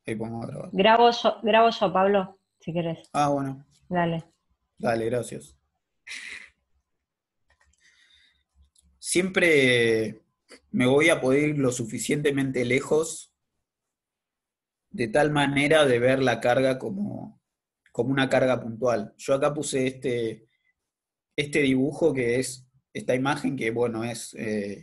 Ahí podemos grabar. Grabo yo, Pablo, si querés. Ah, bueno, Dale. dale, gracias. Siempre me voy a poder ir lo suficientemente lejos de tal manera de ver la carga como una carga puntual. Yo acá puse este dibujo que es esta imagen que, bueno, es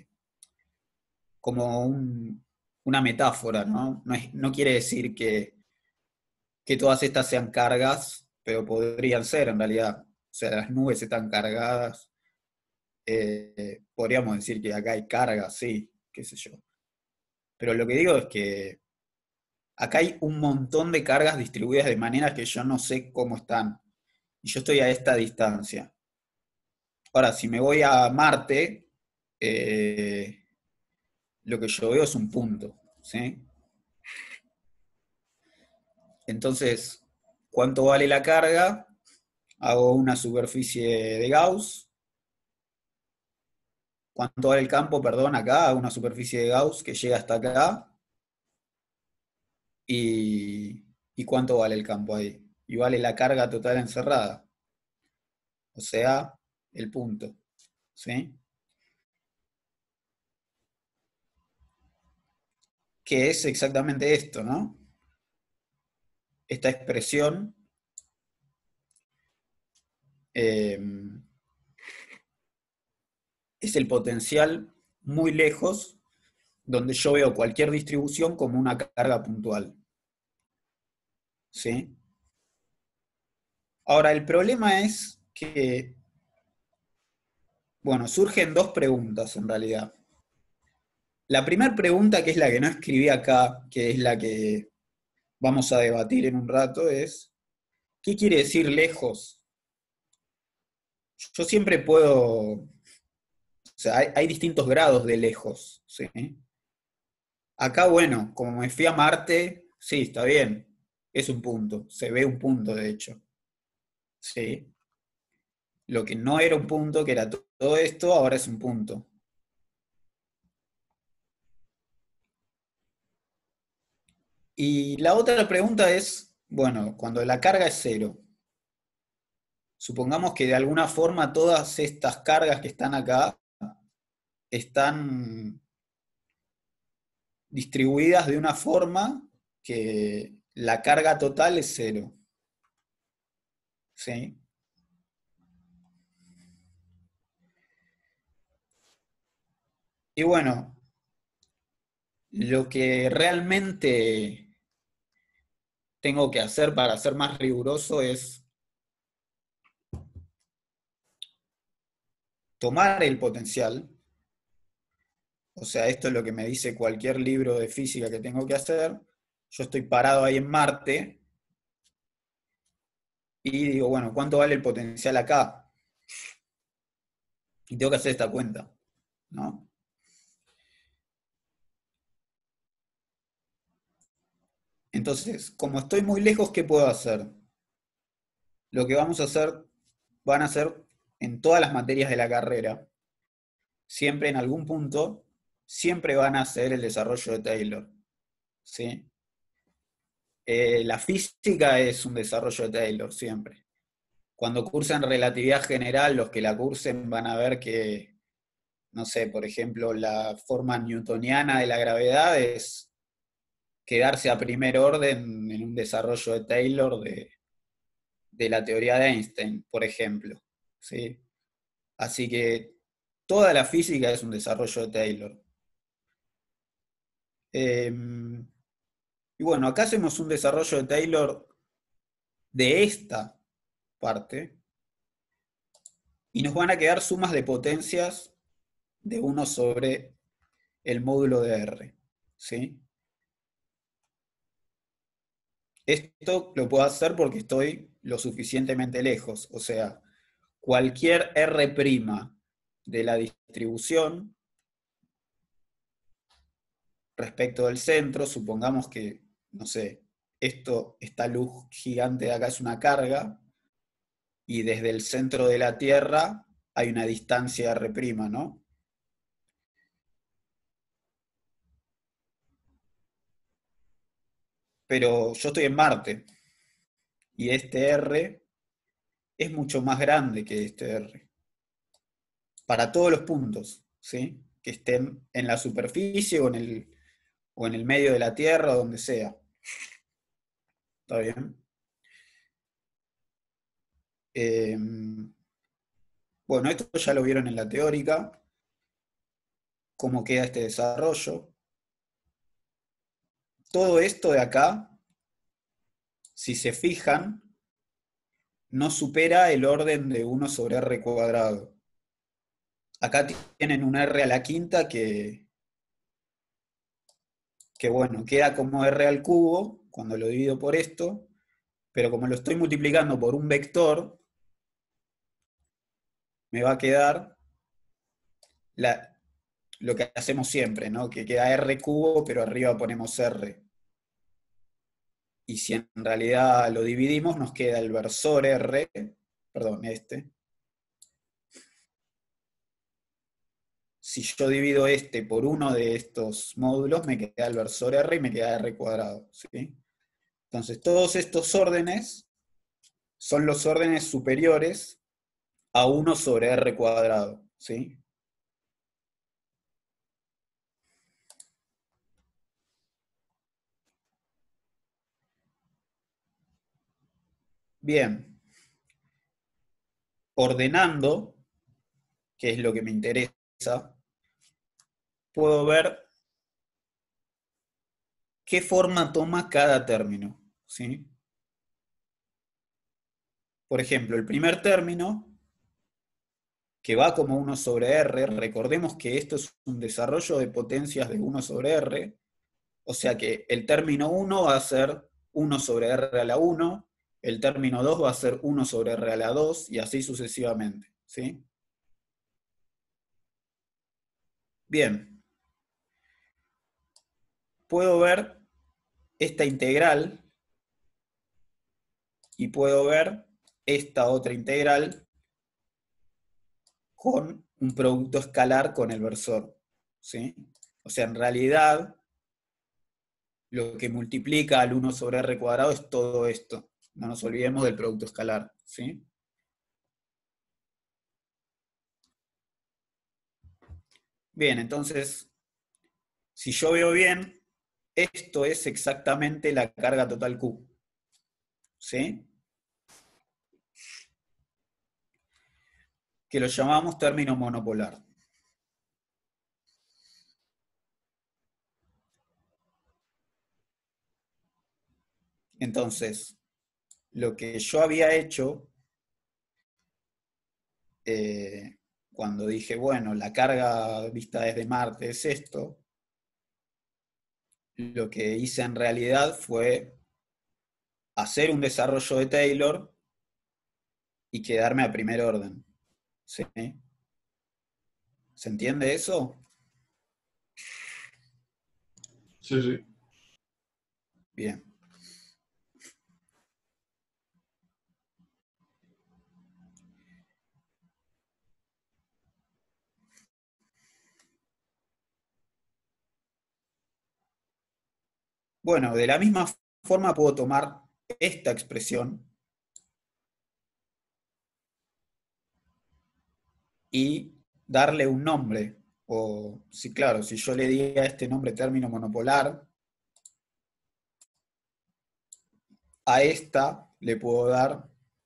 como una metáfora, ¿no? No quiere decir que todas estas sean cargas, pero podrían ser en realidad. O sea, las nubes están cargadas. Podríamos decir que acá hay cargas, sí, qué sé yo. Pero lo que digo es que acá hay un montón de cargas distribuidas de maneras que yo no sé cómo están. Y yo estoy a esta distancia. Ahora, si me voy a Marte, eh, lo que yo veo es un punto, ¿sí? Entonces, ¿cuánto vale la carga? Hago una superficie de Gauss. ¿Cuánto vale el campo? Perdón, acá hago una superficie de Gauss que llega hasta acá. ¿Y, y cuánto vale el campo ahí? Y vale la carga total encerrada, o sea, el punto, ¿sí? Que es exactamente esto, ¿no? Esta expresión eh, es el potencial muy lejos, donde yo veo cualquier distribución como una carga puntual, ¿sí? Ahora, el problema es que, bueno, surgen dos preguntas en realidad. La primera pregunta, que es la que no escribí acá, que es la que vamos a debatir en un rato, es, ¿qué quiere decir lejos? Yo siempre puedo, o sea, hay distintos grados de lejos, ¿sí? Acá, bueno, como me fui a Marte, sí, está bien, es un punto, se ve un punto de hecho, ¿sí? Lo que no era un punto, que era todo esto, ahora es un punto. Y la otra pregunta es, bueno, cuando la carga es cero, supongamos que de alguna forma todas estas cargas que están acá están distribuidas de una forma que la carga total es cero, ¿sí? Y bueno, lo que realmente tengo que hacer para ser más riguroso es tomar el potencial, o sea, esto es lo que me dice cualquier libro de física que tengo que hacer. Yo estoy parado ahí en Marte y digo, bueno, ¿cuánto vale el potencial acá? Y tengo que hacer esta cuenta, ¿no? Entonces, como estoy muy lejos, ¿qué puedo hacer? Lo que vamos a hacer, van a ser en todas las materias de la carrera, siempre en algún punto, siempre van a hacer el desarrollo de Taylor, ¿sí? La física es un desarrollo de Taylor, siempre. Cuando cursan relatividad general, los que la cursen van a ver que, no sé, por ejemplo, la forma newtoniana de la gravedad es quedarse a primer orden en un desarrollo de Taylor de la teoría de Einstein, por ejemplo, ¿sí? Así que toda la física es un desarrollo de Taylor. Eh, y bueno, acá hacemos un desarrollo de Taylor de esta parte y nos van a quedar sumas de potencias de 1 sobre el módulo de R, ¿sí? Esto lo puedo hacer porque estoy lo suficientemente lejos, o sea, cualquier R' de la distribución respecto del centro, supongamos que, no sé, esta luz gigante de acá es una carga, y desde el centro de la Tierra hay una distancia R', ¿no? pero yo estoy en Marte, y este R es mucho más grande que este R, para todos los puntos, ¿sí? Que estén en la superficie o en el medio de la Tierra, o donde sea. ¿Está bien? Eh, bueno, esto ya lo vieron en la teórica, cómo queda este desarrollo. Todo esto de acá, si se fijan, no supera el orden de 1/r². Acá tienen un r a la quinta que bueno, queda como r² cuando lo divido por esto, pero como lo estoy multiplicando por un vector, me va a quedar lo que hacemos siempre, ¿no? Que queda r², pero arriba ponemos r. Y si en realidad lo dividimos, nos queda el versor r, perdón, este. Si yo divido este por uno de estos módulos, me queda el versor r y me queda r², ¿sí? Entonces, todos estos órdenes son los órdenes superiores a 1/r², ¿sí? Bien, ordenando, que es lo que me interesa, puedo ver qué forma toma cada término, ¿sí? Por ejemplo, el primer término, que va como 1/r, recordemos que esto es un desarrollo de potencias de 1/r, o sea que el término 1 va a ser 1/r a la 1, el término 2 va a ser 1/r a la 2, y así sucesivamente, ¿sí? Bien, puedo ver esta integral y puedo ver esta otra integral con un producto escalar con el versor, ¿sí? O sea, en realidad, lo que multiplica al 1/r² es todo esto. No nos olvidemos del producto escalar, ¿sí? Bien, entonces, si yo veo bien, esto es exactamente la carga total Q, ¿sí? Que lo llamamos término monopolar. Entonces, lo que yo había hecho cuando dije, bueno, la carga vista desde Marte es esto, lo que hice en realidad fue hacer un desarrollo de Taylor y quedarme a primer orden, ¿sí? ¿Se entiende eso? Sí, sí. Bien. Bueno, de la misma forma puedo tomar esta expresión y darle un nombre. O, sí, claro, si yo le di a este nombre término monopolar, a esta le puedo dar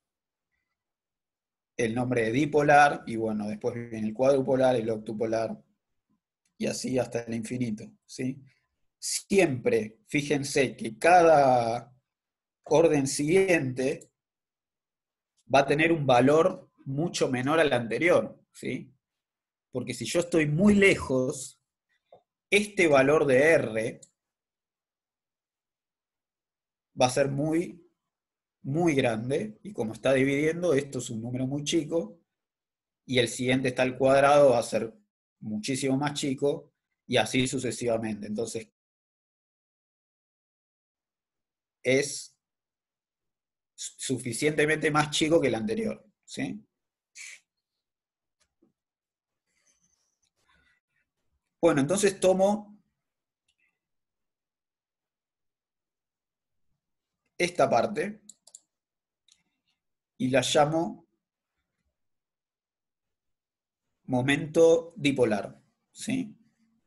el nombre de dipolar, y bueno, después viene el cuadrupolar, el octupolar, y así hasta el infinito, ¿sí? Siempre, fíjense que cada orden siguiente va a tener un valor mucho menor al anterior, ¿sí? Porque si yo estoy muy lejos, este valor de R va a ser muy, muy grande, y como está dividiendo, esto es un número muy chico, y el siguiente está al cuadrado, va a ser muchísimo más chico, y así sucesivamente. Entonces, es suficientemente más chico que el anterior, ¿sí? Bueno, entonces tomo esta parte y la llamo momento dipolar, ¿sí?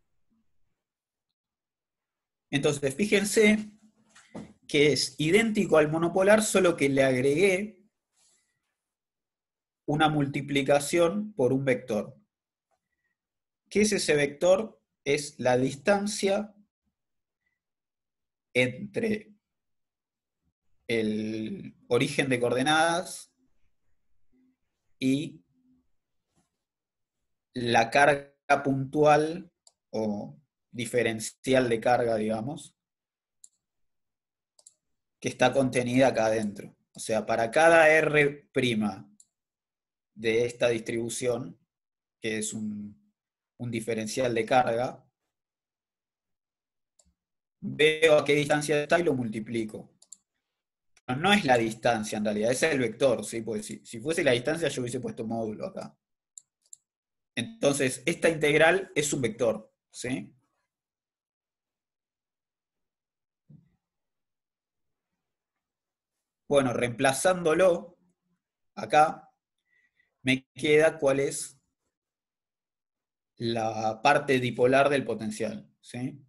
Entonces, fíjense que es idéntico al monopolar, solo que le agregué una multiplicación por un vector. ¿Qué es ese vector? Es la distancia entre el origen de coordenadas y la carga puntual o diferencial de carga, digamos, que está contenida acá adentro. O sea, para cada R' de esta distribución, que es un diferencial de carga, veo a qué distancia está y lo multiplico. No es la distancia en realidad, ese es el vector, ¿sí? Porque si fuese la distancia yo hubiese puesto módulo acá. Entonces, esta integral es un vector, ¿sí? Bueno, reemplazándolo acá, me queda cuál es la parte dipolar del potencial, ¿sí?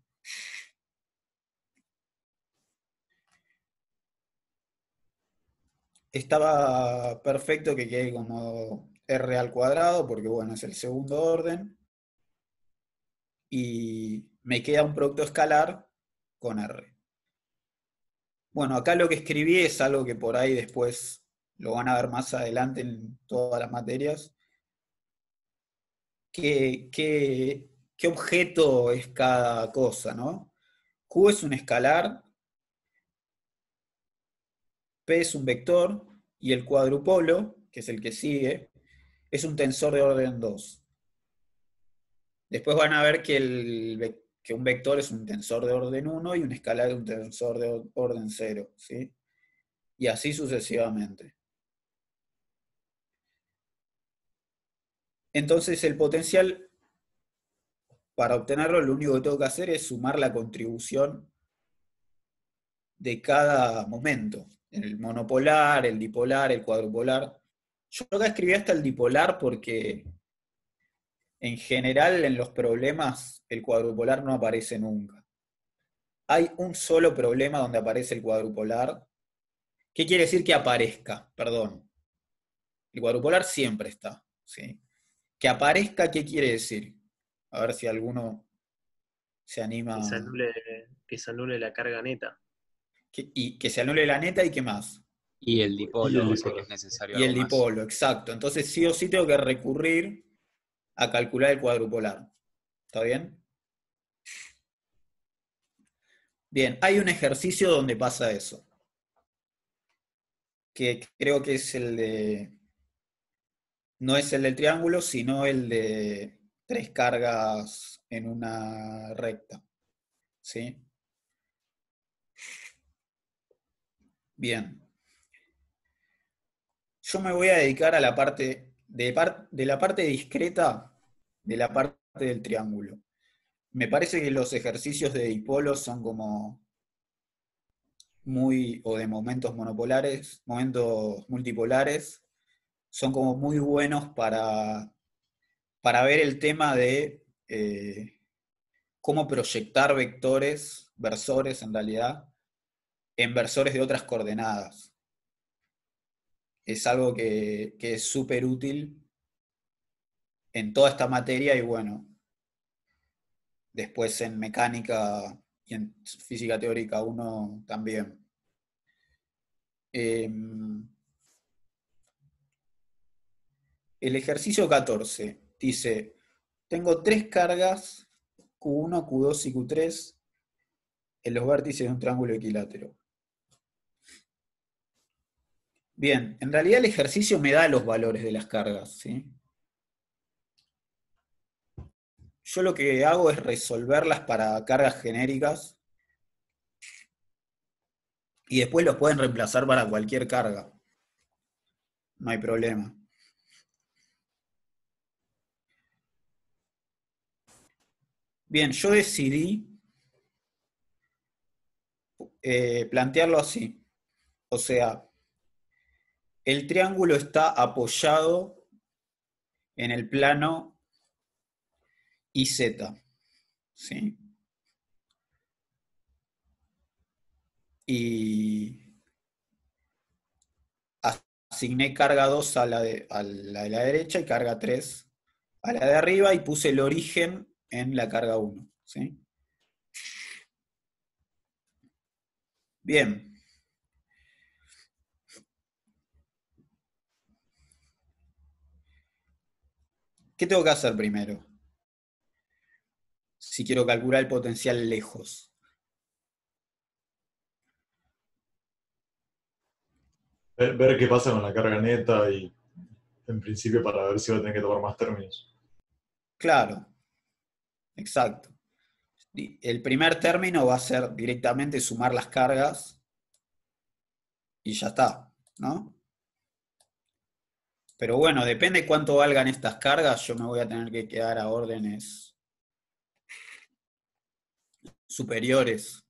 Estaba perfecto que quede como R al cuadrado, porque bueno, es el segundo orden. Y me queda un producto escalar con R. Bueno, acá lo que escribí es algo que por ahí después lo van a ver más adelante en todas las materias. ¿Qué objeto es cada cosa, ¿no? Q es un escalar, P es un vector, y el cuadrupolo, que es el que sigue, es un tensor de orden 2. Después van a ver que un vector es un tensor de orden 1 y un escalar es un tensor de orden 0, ¿sí? Y así sucesivamente. Entonces el potencial, para obtenerlo, lo único que tengo que hacer es sumar la contribución de cada momento. El monopolar, el dipolar, el cuadrupolar. Yo acá escribí hasta el dipolar porque en general en los problemas el cuadrupolar no aparece nunca. Hay un solo problema donde aparece el cuadrupolar. ¿Qué quiere decir que aparezca? Perdón. El cuadrupolar siempre está, ¿sí? Que aparezca, ¿qué quiere decir? A ver si alguno se Que se anima. anule, que se anule la carga neta. Y que se anule la neta y qué más. Y el Y dipolo, el o sea que dipolo. es necesario Y el algo más. dipolo, exacto. Entonces sí o sí tengo que recurrir a calcular el cuadrupolar. ¿Está bien? Bien, hay un ejercicio donde pasa eso. Que creo que es el de... No es el del triángulo, sino el de 3 cargas en una recta. ¿Sí? Bien. Yo me voy a dedicar a la parte de la parte discreta de la parte del triángulo. Me parece que los ejercicios de dipolos son como muy, o de momentos monopolares, momentos multipolares, son como muy buenos para ver el tema de cómo proyectar vectores, versores en realidad, en versores de otras coordenadas. Es algo que es súper útil en toda esta materia y bueno, después en mecánica y en física teórica 1 también. El ejercicio 14 dice, tengo 3 cargas, Q1, Q2 y Q3, en los vértices de un triángulo equilátero. Bien, en realidad el ejercicio me da los valores de las cargas, ¿sí? Yo lo que hago es resolverlas para cargas genéricas y después los pueden reemplazar para cualquier carga. No hay problema. Bien, yo decidí plantearlo así. O sea, el triángulo está apoyado en el plano IZ, ¿sí? Y asigné carga 2 a la de la derecha y carga 3 a la de arriba y puse el origen en la carga 1, ¿sí? Bien. ¿Qué tengo que hacer primero? Si quiero calcular el potencial lejos. Ver qué pasa con la carga neta y en principio para ver si va a tener que tomar más términos. Claro, exacto. El primer término va a ser directamente sumar las cargas y ya está, ¿no? Pero bueno, depende cuánto valgan estas cargas, yo me voy a tener que quedar a órdenes superiores.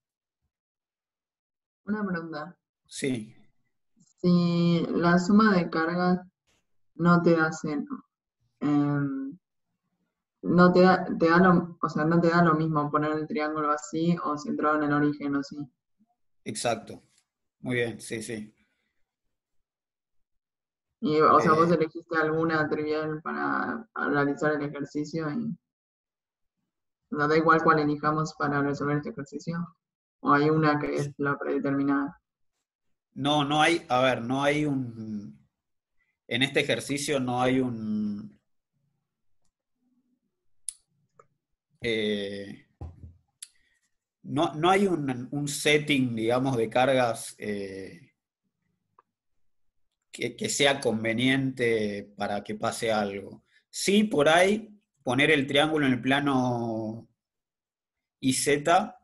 Una pregunta. Sí, Si la suma de cargas no te hace, no te da o sea, no te da lo mismo poner el triángulo así o centrado en el origen o así. exacto. Muy bien, sí, sí. Y, o sea, vos Eh, elegiste alguna trivial para realizar el ejercicio y nos da igual cuál elijamos para resolver este ejercicio. O hay una que es la predeterminada. no, no hay, a ver, no hay en este ejercicio no hay eh, no hay un setting, digamos, de cargas que sea conveniente para que pase algo. Sí, por ahí, poner el triángulo en el plano IZ,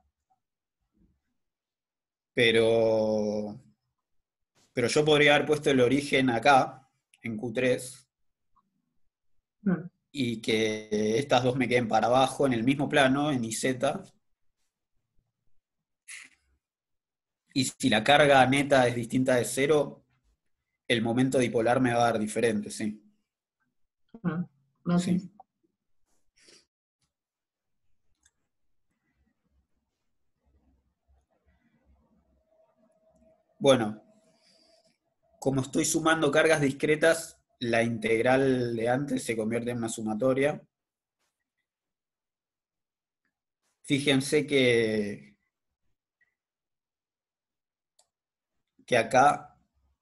pero, pero yo podría haber puesto el origen acá, en Q3, Mm. y que estas dos me queden para abajo en el mismo plano, en IZ, y si la carga neta es distinta de cero, el momento dipolar me va a dar diferente, sí. Gracias. Sí. Bueno, como estoy sumando cargas discretas, la integral de antes se convierte en una sumatoria. Fíjense que acá,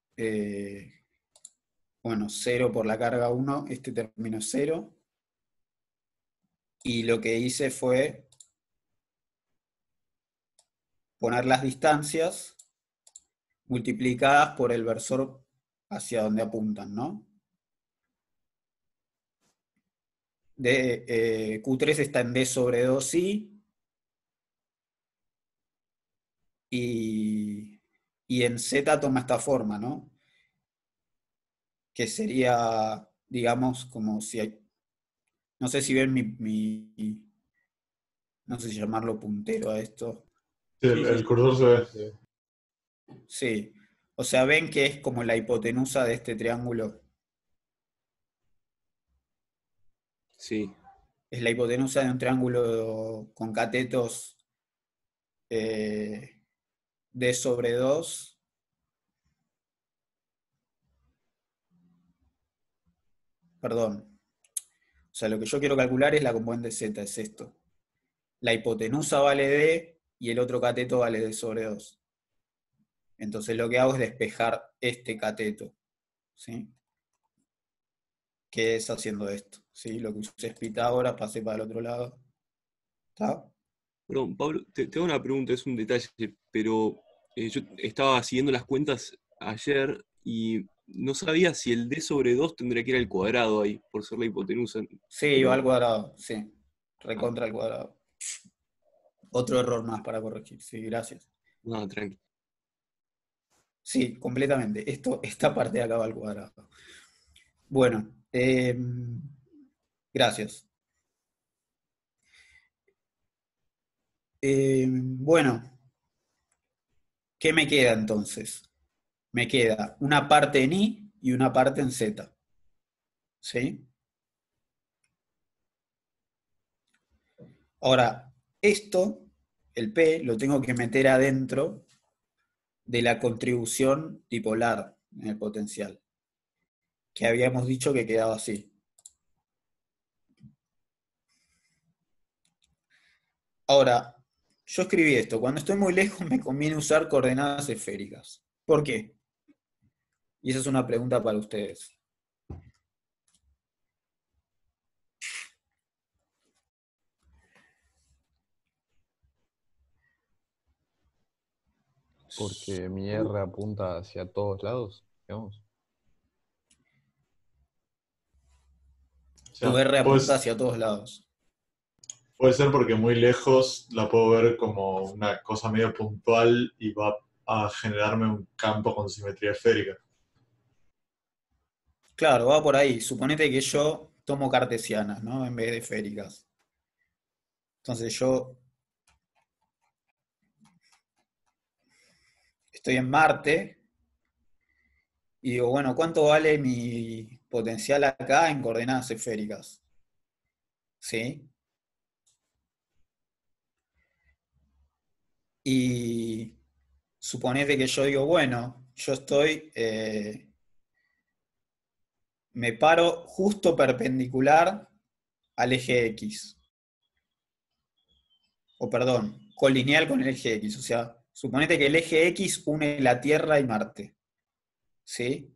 bueno, 0 por la carga 1, este término es 0. Y lo que hice fue poner las distancias multiplicadas por el versor hacia donde apuntan, ¿no? Q3 está en D sobre 2i y en Z toma esta forma, ¿no? Que sería, digamos, como si hay, no sé si ven no sé si llamarlo puntero a esto. Sí, Sí, sí, el sí. cursor se ve. Sí, o sea, ven que es como la hipotenusa de este triángulo. Sí. Es la hipotenusa de un triángulo con catetos D sobre 2. Perdón. O sea, lo que yo quiero calcular es la componente Z, es esto. La hipotenusa vale D y el otro cateto vale D sobre 2. Entonces lo que hago es despejar este cateto, ¿sí? Que es haciendo esto, ¿sí? Lo que usé es Pitágoras, pasé para el otro lado. ¿Está? Perdón, Pablo, te hago una pregunta, es un detalle, pero yo estaba siguiendo las cuentas ayer y no sabía si el D sobre 2 tendría que ir al cuadrado ahí, por ser la hipotenusa. Sí, va al Pero, cuadrado, sí. ah, Recontra al cuadrado. Otro error más para corregir, sí, gracias. no, tranqui. Sí, completamente. Esta parte de acá va al cuadrado. Bueno, gracias. Bueno, ¿qué me queda entonces? me queda una parte en Y y una parte en Z. ¿Sí? Ahora, esto, el P, lo tengo que meter adentro de la contribución dipolar en el potencial, que habíamos dicho que quedaba así. Ahora, yo escribí esto, cuando estoy muy lejos me conviene usar coordenadas esféricas. ¿Por qué? Y esa es una pregunta para ustedes. Porque mi R apunta hacia todos lados, digamos. O sea, Tu R apunta pues, hacia todos lados. puede ser porque muy lejos la puedo ver como una cosa medio puntual y va a generarme un campo con simetría esférica. Claro, va por ahí. Suponete que yo tomo cartesianas, ¿no? En vez de esféricas. Entonces yo estoy en Marte y digo, bueno, ¿cuánto vale mi potencial acá en coordenadas esféricas? ¿Sí? Y suponete que yo digo, bueno, yo estoy, me paro justo perpendicular al eje X. O perdón, colineal con el eje X. O sea, suponete que el eje X une la Tierra y Marte. ¿Sí?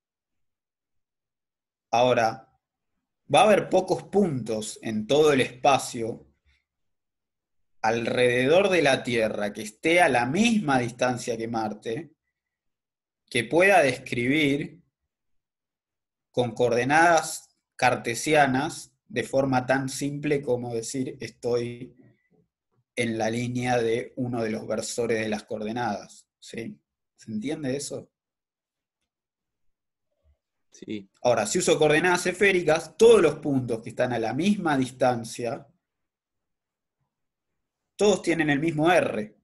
Ahora, va a haber pocos puntos en todo el espacio alrededor de la Tierra que esté a la misma distancia que Marte, que pueda describir con coordenadas cartesianas de forma tan simple como decir estoy en la línea de uno de los versores de las coordenadas. ¿Sí? ¿Se entiende eso? Sí. Ahora, si uso coordenadas esféricas, todos los puntos que están a la misma distancia, todos tienen el mismo R.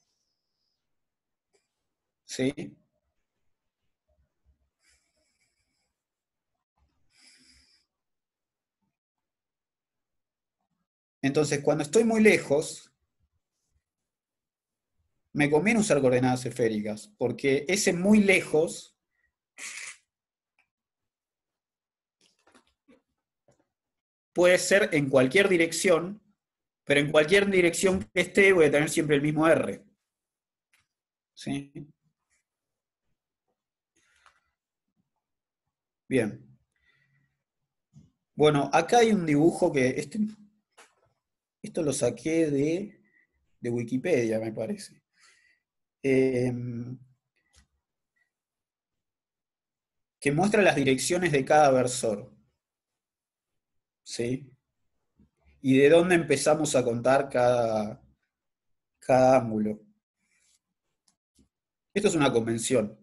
¿Sí? Entonces, cuando estoy muy lejos, me conviene usar coordenadas esféricas, porque ese muy lejos puede ser en cualquier dirección, pero en cualquier dirección que esté voy a tener siempre el mismo R. ¿Sí? Bien. Bueno, acá hay un dibujo que... esto lo saqué de Wikipedia, me parece. Que muestra las direcciones de cada versor. ¿Sí? Y de dónde empezamos a contar cada ángulo. Esto es una convención.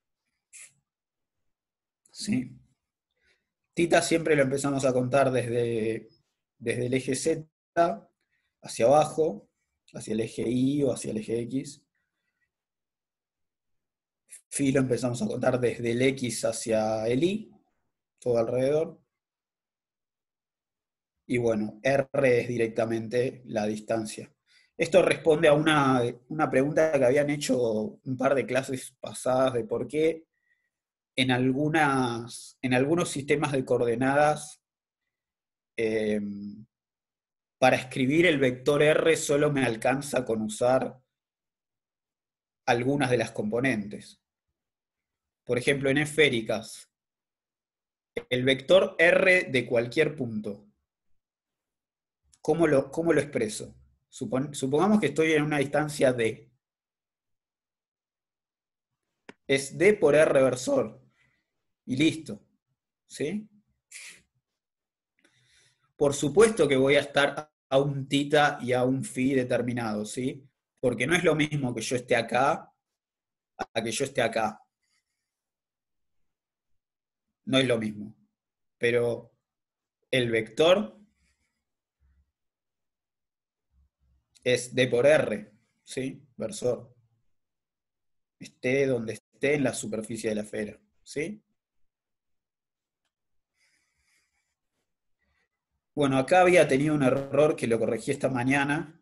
¿Sí? Tita siempre lo empezamos a contar desde el eje Z hacia abajo, hacia el eje Y o hacia el eje X. Phi lo empezamos a contar desde el X hacia el Y, todo alrededor. Y bueno, R es directamente la distancia. Esto responde a una pregunta que habían hecho un par de clases pasadas de por qué en algunos sistemas de coordenadas para escribir el vector R solo me alcanza con usar algunas de las componentes. Por ejemplo, en esféricas, el vector R de cualquier punto, ¿cómo lo expreso? Supongamos que estoy en una distancia D. Es D por R versor. Y listo. ¿Sí? Por supuesto que voy a estar a un tita y a un phi determinado, ¿sí? Porque no es lo mismo que yo esté acá a que yo esté acá. No es lo mismo. Pero el vector es D por R, ¿sí? Versor. Esté donde esté. esté en la superficie de la esfera. ¿Sí? Bueno, acá había tenido un error que lo corregí esta mañana.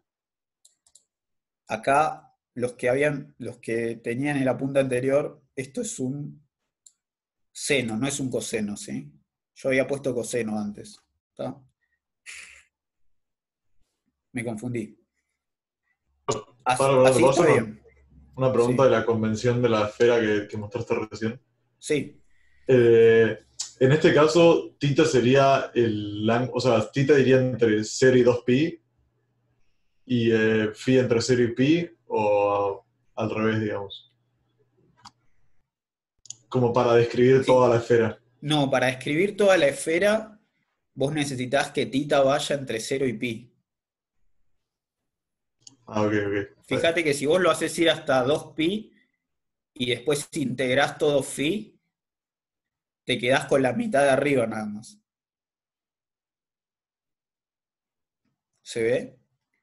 Acá, los que tenían en la punta anterior, esto es un seno, no es un coseno, ¿sí? Yo había puesto coseno antes. ¿Está? Me confundí. Pablo, ¿te Así puedo está hacer bien. una pregunta Sí. de la convención de la esfera que mostraste recién? Sí, En este caso, tita sería o sea, tita iría entre 0 y 2pi y phi entre 0 y pi, o al revés, digamos. Como para describir sí. toda la esfera. No, para escribir toda la esfera, vos necesitas que tita vaya entre 0 y pi. Ah, ok, ok. Fíjate que si vos lo haces ir hasta 2pi y después integrás todo phi, te quedás con la mitad de arriba nada más. ¿Se ve?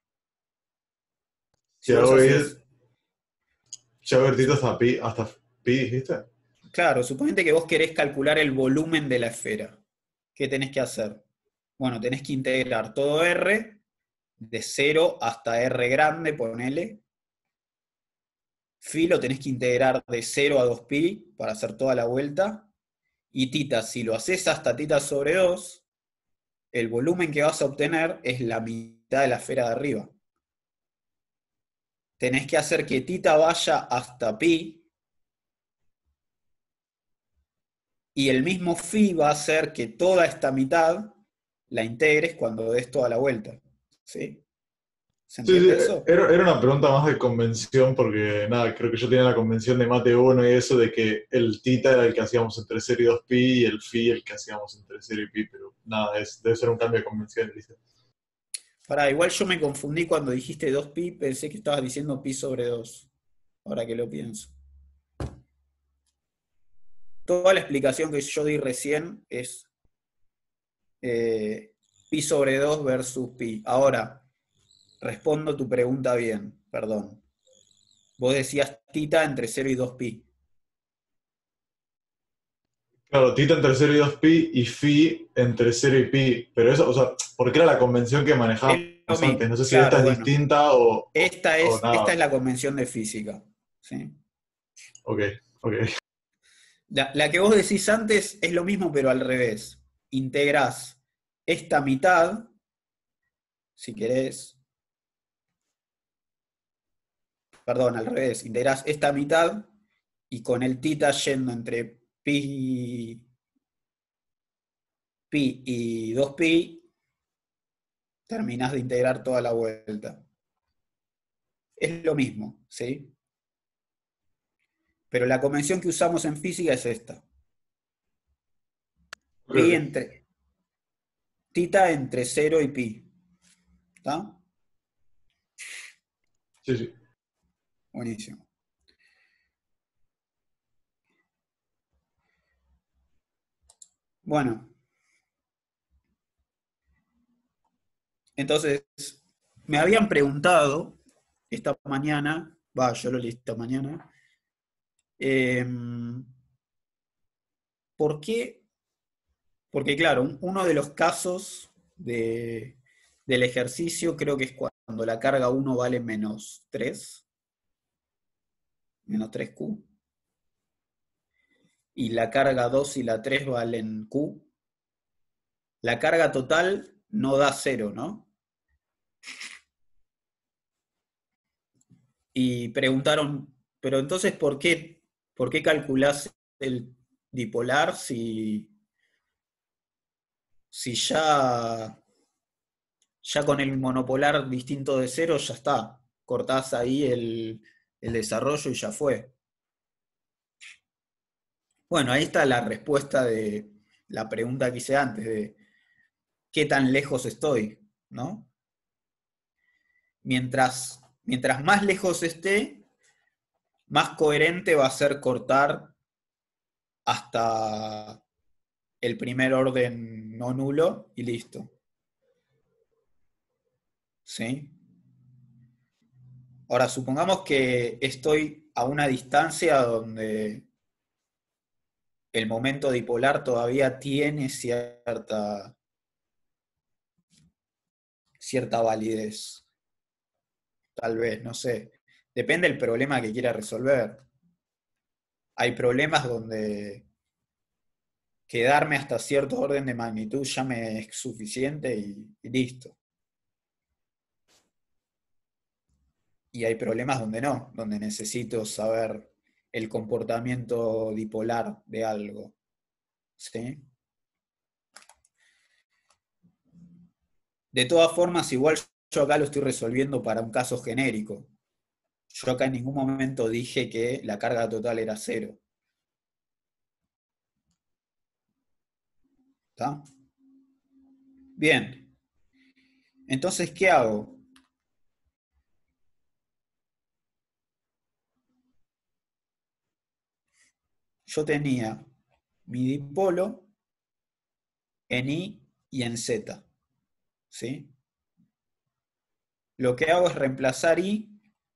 Si vos haces... Si hago ir tita hasta pi, ¿dijiste? Claro, suponete que vos querés calcular el volumen de la esfera. ¿Qué tenés que hacer? Bueno, tenés que integrar todo R, de 0 hasta R grande, ponele. Phi lo tenés que integrar de 0 a 2pi para hacer toda la vuelta. Y tita, si lo haces hasta tita sobre 2, el volumen que vas a obtener es la mitad de la esfera de arriba. Tenés que hacer que tita vaya hasta pi, y el mismo phi va a hacer que toda esta mitad la integres cuando des toda la vuelta. ¿Sí? ¿Se Sí, sí, entiende eso? era una pregunta más de convención, porque nada, creo que yo tenía la convención de mate 1 y eso de que el tita era el que hacíamos entre 0 y 2pi y el phi el que hacíamos entre 0 y pi, pero nada, debe ser un cambio de convención, dice. Pará, igual yo me confundí cuando dijiste 2pi, pensé que estabas diciendo pi sobre 2, ahora que lo pienso. Toda la explicación que yo di recién es pi sobre 2 versus pi. Ahora, respondo tu pregunta bien, perdón. Vos decías tita entre 0 y 2pi. Claro, tita entre 0 y 2pi y phi entre 0 y pi, pero eso, o sea, porque era la convención que manejábamos Es lo antes, mismo, no sé si esta claro, es bueno. distinta Esta o es nada. la convención de física. ¿Sí? Ok, ok. La que vos decís antes es lo mismo, pero al revés. Integrás esta mitad, si querés. Perdón, al revés. Integrás esta mitad y con el tita yendo entre pi y 2pi, terminás de integrar toda la vuelta. Es lo mismo, ¿sí? Pero la convención que usamos en física es esta. Pi Ok. entre, tita entre 0 y pi. ¿Está? Sí, sí. Buenísimo. Bueno. Entonces, me habían preguntado esta mañana, yo lo leí esta mañana, ¿por qué? Porque claro, uno de los casos del ejercicio creo que es cuando la carga 1 vale menos 3, menos 3Q, y la carga 2 y la 3 valen Q. La carga total no da 0, ¿no? Y preguntaron, pero entonces, ¿por qué calculás el dipolar si ya con el monopolar distinto de 0 ya está? Cortás ahí el desarrollo y ya fue. Bueno, ahí está la respuesta de la pregunta que hice antes, de qué tan lejos estoy, ¿no? Mientras más lejos esté, más coherente va a ser cortar hasta el primer orden no nulo y listo. ¿Sí? Ahora, supongamos que estoy a una distancia donde el momento dipolar todavía tiene cierta validez. Tal vez, no sé. Depende del problema que quiera resolver. Hay problemas donde quedarme hasta cierto orden de magnitud ya me es suficiente y listo. Y hay problemas donde no, donde necesito saber el comportamiento dipolar de algo. ¿Sí? De todas formas, igual yo acá lo estoy resolviendo para un caso genérico. Yo acá en ningún momento dije que la carga total era 0. ¿Está? Bien. Entonces, ¿qué hago? Yo tenía mi dipolo en I y en Z. ¿Sí? Lo que hago es reemplazar I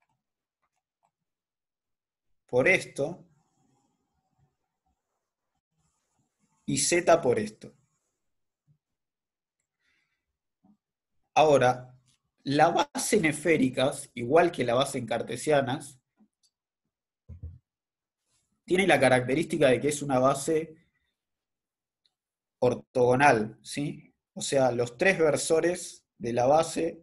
por esto y Z por esto. Ahora, la base en esféricas, igual que la base en cartesianas, tiene la característica de que es una base ortogonal, ¿sí? O sea, los tres versores de la base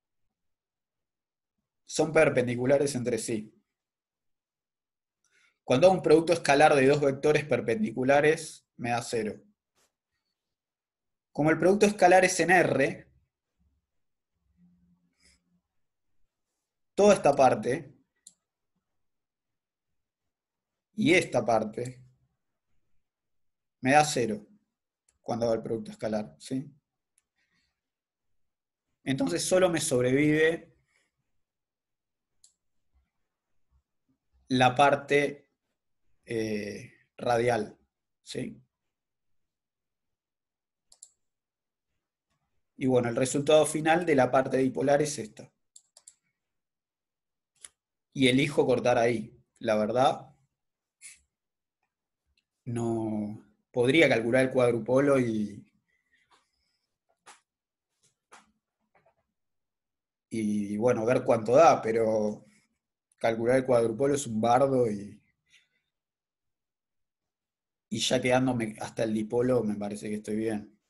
son perpendiculares entre sí. Cuando hago un producto escalar de dos vectores perpendiculares, me da 0. Como el producto escalar es en R, toda esta parte y esta parte me da 0 cuando hago el producto escalar, ¿sí? Entonces solo me sobrevive la parte radial, ¿sí? Y bueno, el resultado final de la parte dipolar es esta. Y elijo cortar ahí. La verdad, no podría calcular el cuadrupolo y bueno, ver cuánto da, pero calcular el cuadrupolo es un bardo y ya quedándome hasta el dipolo me parece que estoy bien.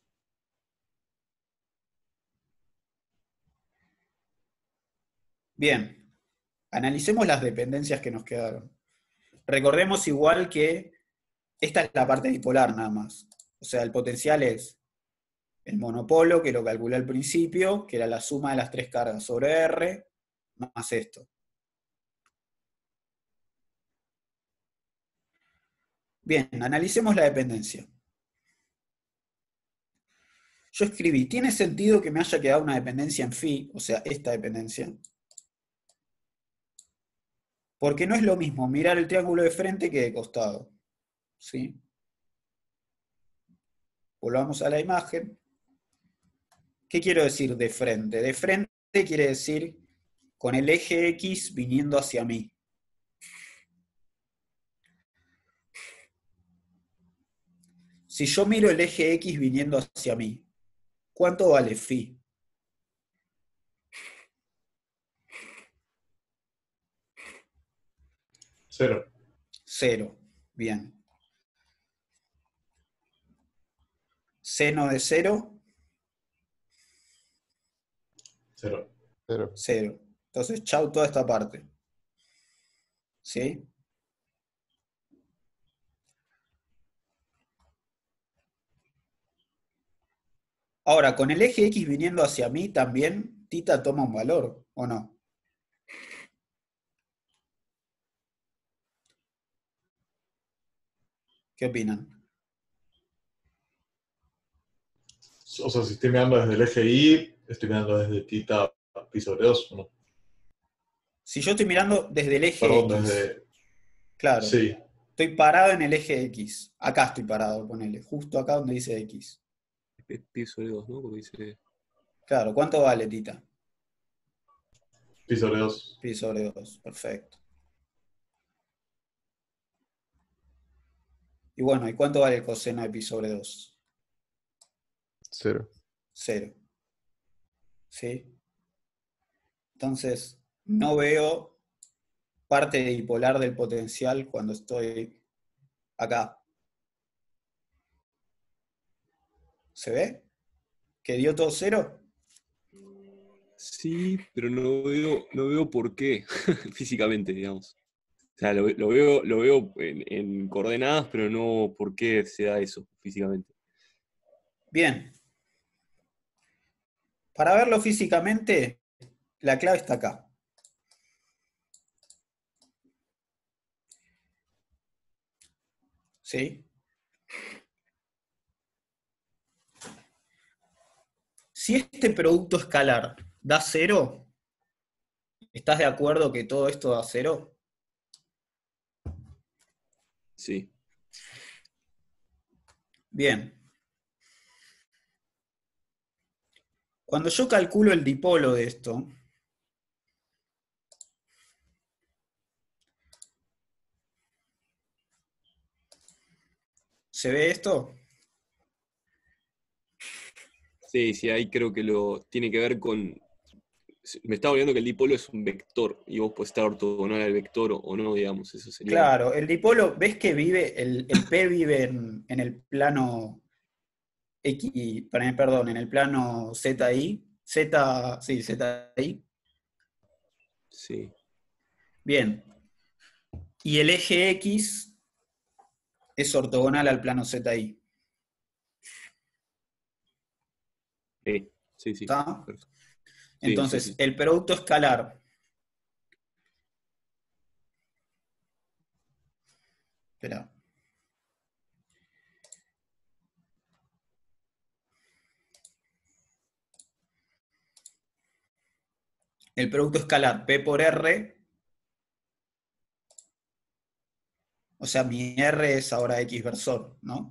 Bien, analicemos las dependencias que nos quedaron. Recordemos igual que esta es la parte dipolar nada más. O sea, el potencial es el monopolo, que lo calculé al principio, que era la suma de las tres cargas sobre R, más esto. Bien, analicemos la dependencia. Yo escribí, ¿tiene sentido que me haya quedado una dependencia en phi, o sea, esta dependencia? Porque no es lo mismo mirar el triángulo de frente que de costado. ¿Sí? Volvamos a la imagen. ¿Qué quiero decir de frente? De frente quiere decir con el eje X viniendo hacia mí. Si yo miro el eje X viniendo hacia mí, ¿cuánto vale phi? 0. 0. Bien. Seno de 0, 0. 0. 0. Entonces, chau toda esta parte. ¿Sí? Ahora, con el eje X viniendo hacia mí también, tita toma un valor, ¿o no? ¿Qué opinan? O sea, si estoy mirando desde el eje Y, estoy mirando desde tita pi sobre 2, ¿no? Si yo estoy mirando desde el eje Perdón, X, desde... claro, Sí, estoy parado en el eje X. Acá estoy parado, ponele, justo acá donde dice X. Pi sobre 2, ¿no? Porque dice. Claro, ¿cuánto vale, tita? pi sobre 2. Pi sobre 2, perfecto. Y bueno, ¿y cuánto vale el coseno de pi sobre 2? 0. 0. ¿Sí? Entonces, no veo parte dipolar del potencial cuando estoy acá. ¿Se ve? ¿Que dio todo 0? Sí, pero no veo por qué físicamente, digamos. O sea, lo veo en coordenadas, pero no por qué se da eso físicamente. Bien. Para verlo físicamente, la clave está acá. ¿Sí? Si este producto escalar da 0, ¿estás de acuerdo que todo esto da 0? Sí. Bien. Cuando yo calculo el dipolo de esto, ¿se ve esto? Sí, ahí creo que lo tiene que ver con. Me estaba olvidando que el dipolo es un vector y vos podés estar ortogonal al vector o no, digamos. Eso sería. Claro, el dipolo, ¿ves que vive, el P vive en el plano X, perdón, en el plano ZI? Sí, ZI. Sí. Bien. Y el eje X es ortogonal al plano ZI. Sí. ¿Está? Perfecto. Entonces, Sí. el producto escalar. Espera. El producto escalar P por R. O sea, mi R es ahora X versor, ¿no?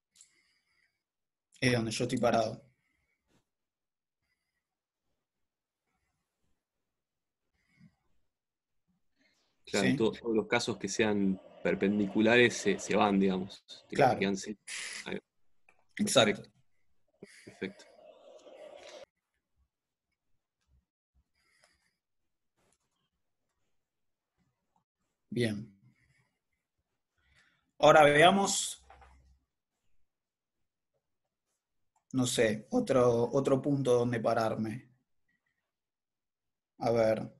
Es donde yo estoy parado. Claro, en ¿Sí? todos los casos que sean perpendiculares se van, digamos. Te Claro. quedan ahí. Exacto. Perfecto. Bien. Ahora veamos, no sé, otro punto donde pararme. A ver.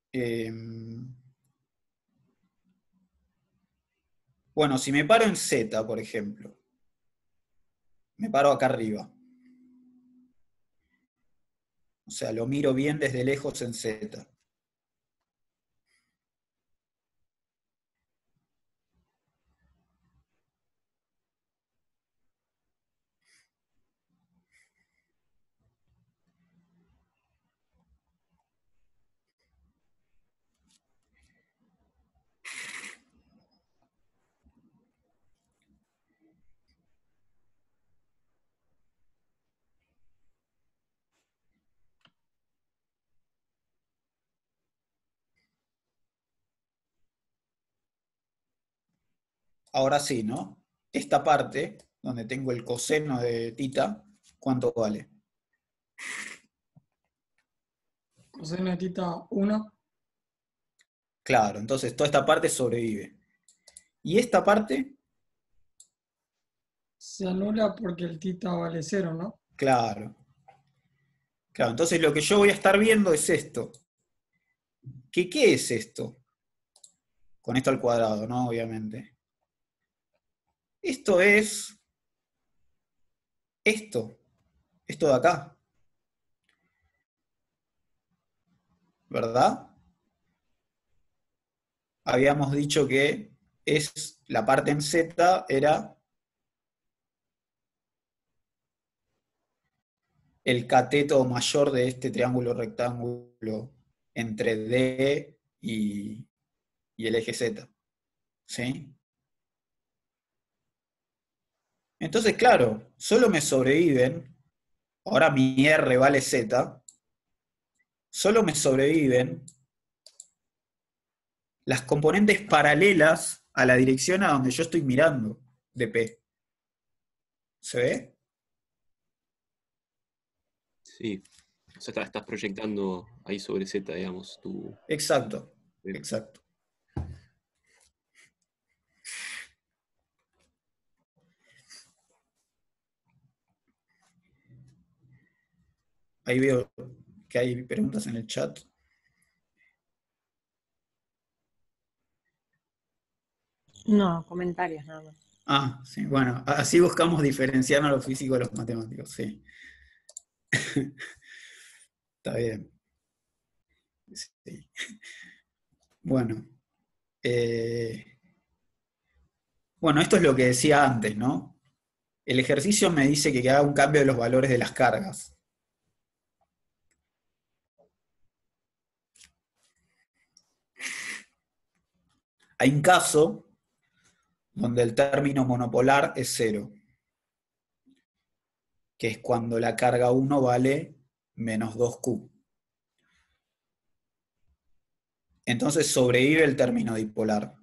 Bueno, si me paro en Z, por ejemplo. Me paro acá arriba. O sea, lo miro bien desde lejos en Z. Ahora sí, ¿no? Esta parte, donde tengo el coseno de tita, ¿cuánto vale? Coseno de tita 1. Claro, entonces toda esta parte sobrevive. Y esta parte, Se anula porque el tita vale 0, ¿no? claro. Claro, entonces lo que yo voy a estar viendo es esto. ¿Qué es esto? Con esto al cuadrado, ¿no? Obviamente. Esto es esto de acá, ¿verdad? Habíamos dicho que es la parte en Z era el cateto mayor de este triángulo rectángulo entre D y el eje Z. ¿Sí? Entonces, claro, solo me sobreviven, ahora mi R vale Z, solo me sobreviven las componentes paralelas a la dirección a donde yo estoy mirando. de P. ¿Se ve? Sí. O sea, estás proyectando ahí sobre Z, digamos, tu... Exacto, Bien. exacto. Ahí veo que hay preguntas en el chat. No, comentarios nada más. Ah, sí, bueno, así buscamos diferenciar a los físicos de los matemáticos, sí. Está bien. Sí. Bueno. Bueno, esto es lo que decía antes, ¿no? El ejercicio me dice que haga un cambio de los valores de las cargas. Hay un caso donde el término monopolar es 0, que es cuando la carga 1 vale menos 2Q. Entonces sobrevive el término dipolar.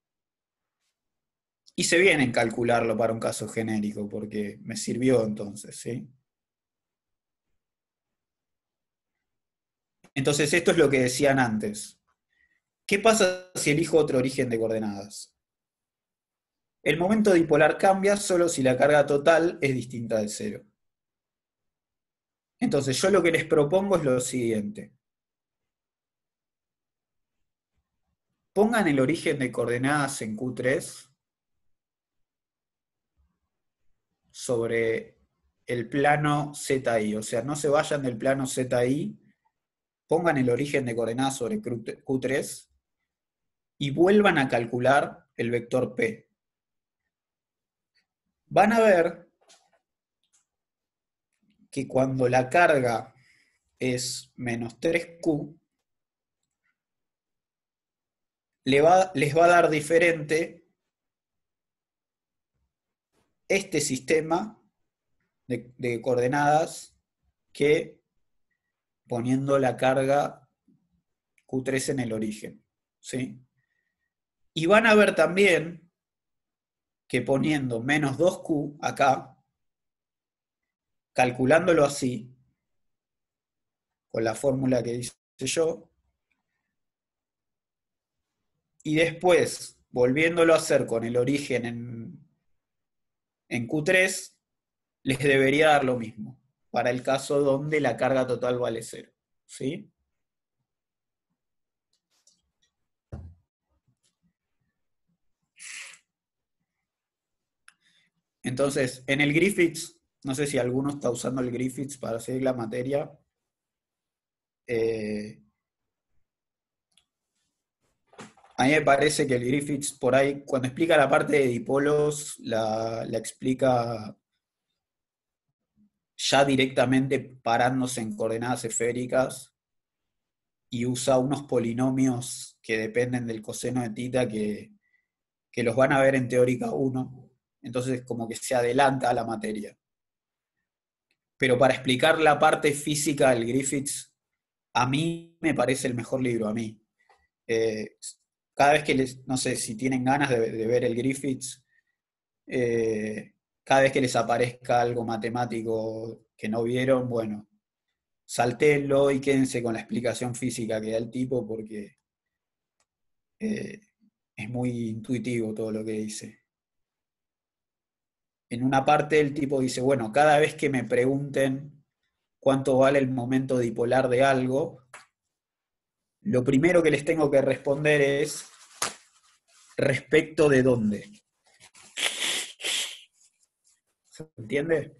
Hice bien en calcularlo para un caso genérico, porque me sirvió entonces, ¿sí? Entonces esto es lo que decían antes. ¿Qué pasa si elijo otro origen de coordenadas? El momento dipolar cambia solo si la carga total es distinta de 0. Entonces yo lo que les propongo es lo siguiente. Pongan el origen de coordenadas en Q3 sobre el plano ZI. O sea, no se vayan del plano ZI, pongan el origen de coordenadas sobre Q3 y vuelvan a calcular el vector P. Van a ver que cuando la carga es menos 3Q, les va a dar diferente este sistema de coordenadas que poniendo la carga Q3 en el origen, ¿sí? Y van a ver también que poniendo menos 2Q acá, calculándolo así, con la fórmula que hice yo, y después volviéndolo a hacer con el origen en Q3, les debería dar lo mismo, para el caso donde la carga total vale 0, ¿sí? Entonces, en el Griffiths, no sé si alguno está usando el Griffiths para seguir la materia. A mí me parece que el Griffiths por ahí, cuando explica la parte de dipolos, la explica ya directamente parándose en coordenadas esféricas y usa unos polinomios que dependen del coseno de tita que los van a ver en teórica 1. Entonces como que se adelanta a la materia. Pero para explicar la parte física del Griffiths, a mí me parece el mejor libro, a mí. Cada vez que no sé, si tienen ganas de ver el Griffiths, cada vez que les aparezca algo matemático que no vieron, bueno, saltéenlo y quédense con la explicación física que da el tipo, porque es muy intuitivo todo lo que dice. En una parte el tipo dice, bueno, cada vez que me pregunten cuánto vale el momento dipolar de algo, lo primero que les tengo que responder es respecto de dónde. ¿Se entiende?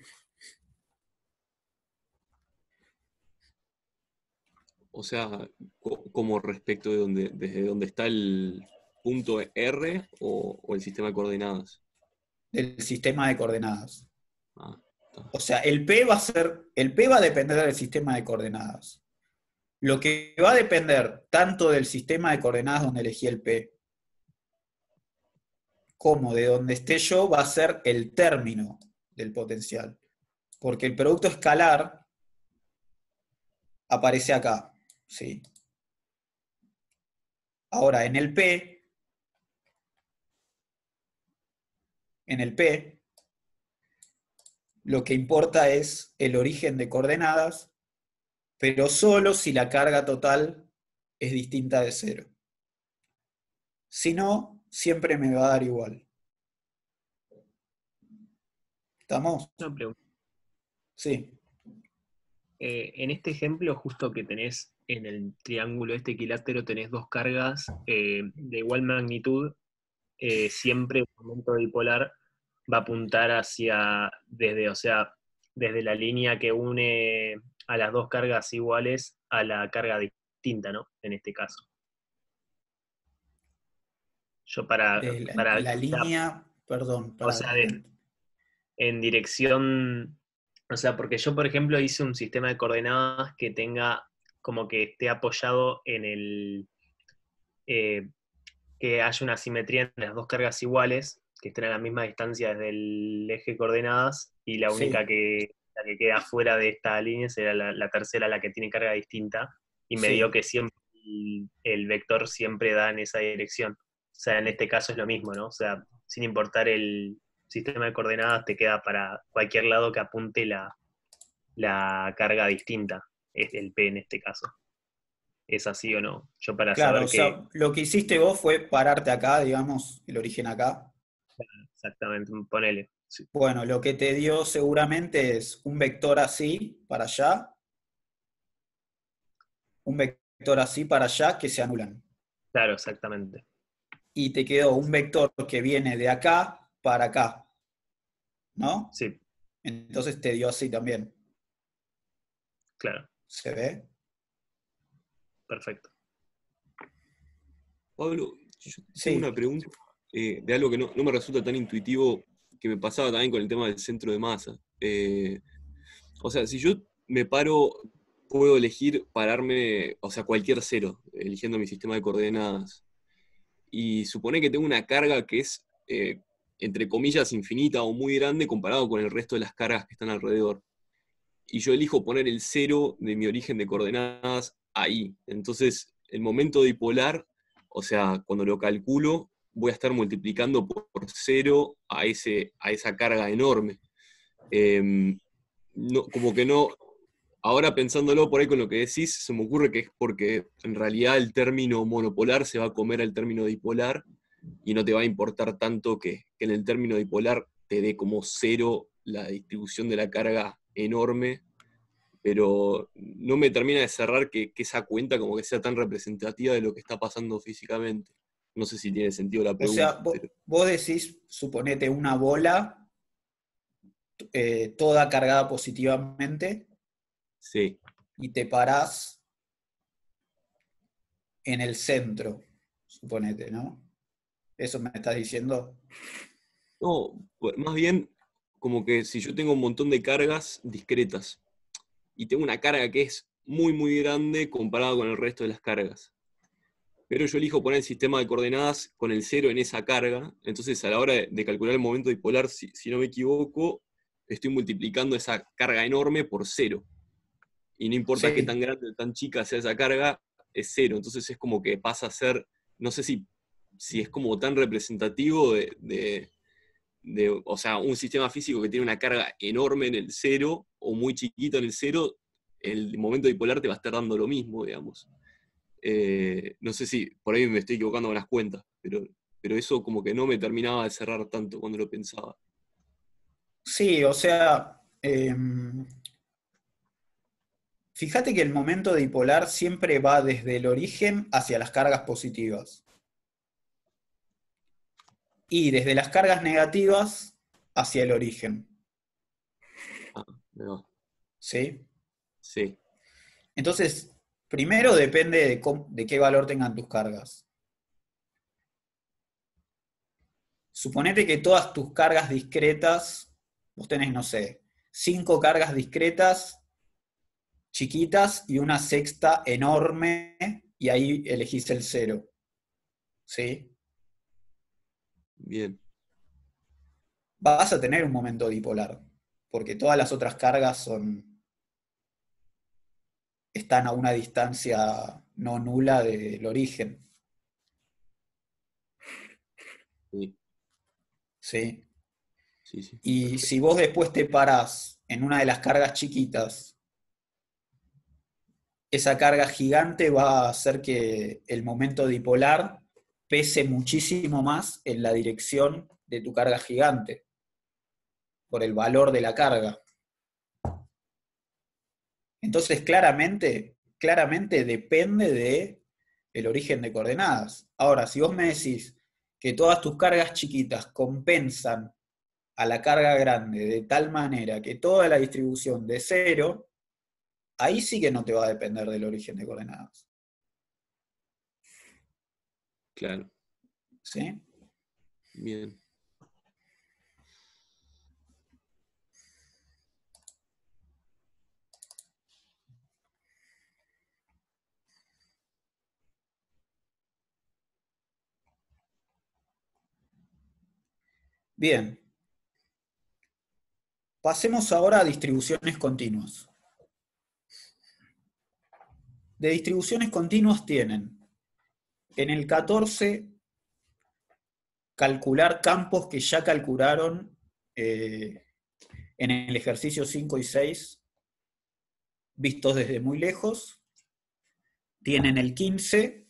O sea, como respecto de desde dónde está el punto R o el sistema de coordenadas. Del sistema de coordenadas. Ah, está. O sea, el P va a depender del sistema de coordenadas. Lo que va a depender tanto del sistema de coordenadas donde elegí el P, como de donde esté yo, va a ser el término del potencial. Porque el producto escalar aparece acá, ¿sí? Ahora, en el P en el P, lo que importa es el origen de coordenadas, pero solo si la carga total es distinta de 0. Si no, siempre me va a dar igual. ¿Estamos? Una pregunta. Sí. En este ejemplo, justo que tenés en el triángulo este equilátero, tenés dos cargas de igual magnitud, siempre el momento dipolar va a apuntar hacia, desde la línea que une a las dos cargas iguales a la carga distinta, ¿no? En este caso. Yo La línea, perdón, o sea, en dirección, o sea, porque yo, por ejemplo, hice un sistema de coordenadas que tenga, como que esté apoyado en que haya una simetría en las dos cargas iguales, que estén a la misma distancia desde el eje de coordenadas, y la única sí, la que queda fuera de esta línea será la tercera, la que tiene carga distinta, y me sí. dio que siempre el vector siempre da en esa dirección. O sea, en este caso es lo mismo, ¿no? O sea, sin importar el sistema de coordenadas, te queda para cualquier lado que apunte la carga distinta, es el P en este caso. ¿Es así o no? Yo para Claro, saber o que sea, lo que hiciste vos fue pararte acá, digamos, el origen acá. exactamente, ponele. Sí, Bueno, lo que te dio seguramente es un vector así para allá, un vector así para allá que se anulan. claro, exactamente. Y te quedó un vector que viene de acá para acá, ¿no? Sí, Entonces te dio así también. claro, ¿Se ve? perfecto. Pablo, yo tengo Sí, una pregunta de algo que no me resulta tan intuitivo, que me pasaba también con el tema del centro de masa. O sea, si yo me paro, puedo elegir pararme, o sea, cualquier cero, eligiendo mi sistema de coordenadas. Y supone que tengo una carga que es, entre comillas, infinita o muy grande comparado con el resto de las cargas que están alrededor. Y yo elijo poner el cero de mi origen de coordenadas ahí. Entonces, el momento dipolar, o sea, cuando lo calculo, voy a estar multiplicando por cero a esa carga enorme. Como que no, ahora pensándolo por ahí con lo que decís, se me ocurre que es porque en realidad el término monopolar se va a comer al término dipolar y no te va a importar tanto que en el término dipolar te dé como cero la distribución de la carga enorme, pero no me termina de cerrar que esa cuenta como que sea tan representativa de lo que está pasando físicamente. No sé si tiene sentido la o sea, pregunta, pero vos decís, suponete una bola toda cargada positivamente sí. y te parás en el centro, suponete, ¿no? ¿Eso me estás diciendo? No, pues, más bien como que si yo tengo un montón de cargas discretas y tengo una carga que es muy, muy grande comparada con el resto de las cargas, pero yo elijo poner el sistema de coordenadas con el cero en esa carga, entonces a la hora de calcular el momento dipolar, si no me equivoco, estoy multiplicando esa carga enorme por cero. Y no importa qué tan Sí, grande o tan chica sea esa carga, es cero. Entonces es como que pasa a ser, no sé si es como tan representativo o sea, un sistema físico que tiene una carga enorme en el cero o muy chiquito en el cero, el momento dipolar te va a estar dando lo mismo, digamos. No sé si por ahí me estoy equivocando con las cuentas, pero eso como que no me terminaba de cerrar tanto cuando lo pensaba. sí, o sea, fíjate que el momento dipolar siempre va desde el origen hacia las cargas positivas y desde las cargas negativas hacia el origen, Ah, me va. ¿sí? Sí, Entonces, primero depende de qué valor tengan tus cargas. Suponete que todas tus cargas discretas, vos tenés, no sé, 5 cargas discretas chiquitas y una sexta enorme, y ahí elegís el cero, ¿sí? bien. Vas a tener un momento dipolar, porque todas las otras cargas están a una distancia no nula del origen, Sí. ¿sí? Sí, sí. Y si vos después te parás en una de las cargas chiquitas, esa carga gigante va a hacer que el momento dipolar pese muchísimo más en la dirección de tu carga gigante, por el valor de la carga. Entonces, claramente depende del origen de coordenadas. Ahora, si vos me decís que todas tus cargas chiquitas compensan a la carga grande de tal manera que toda la distribución de cero, ahí sí que no te va a depender del origen de coordenadas. Claro, ¿Sí? bien. Bien. Pasemos ahora a distribuciones continuas. De distribuciones continuas tienen, en el 14, calcular campos que ya calcularon en el ejercicio 5 y 6, vistos desde muy lejos. Tienen el 15,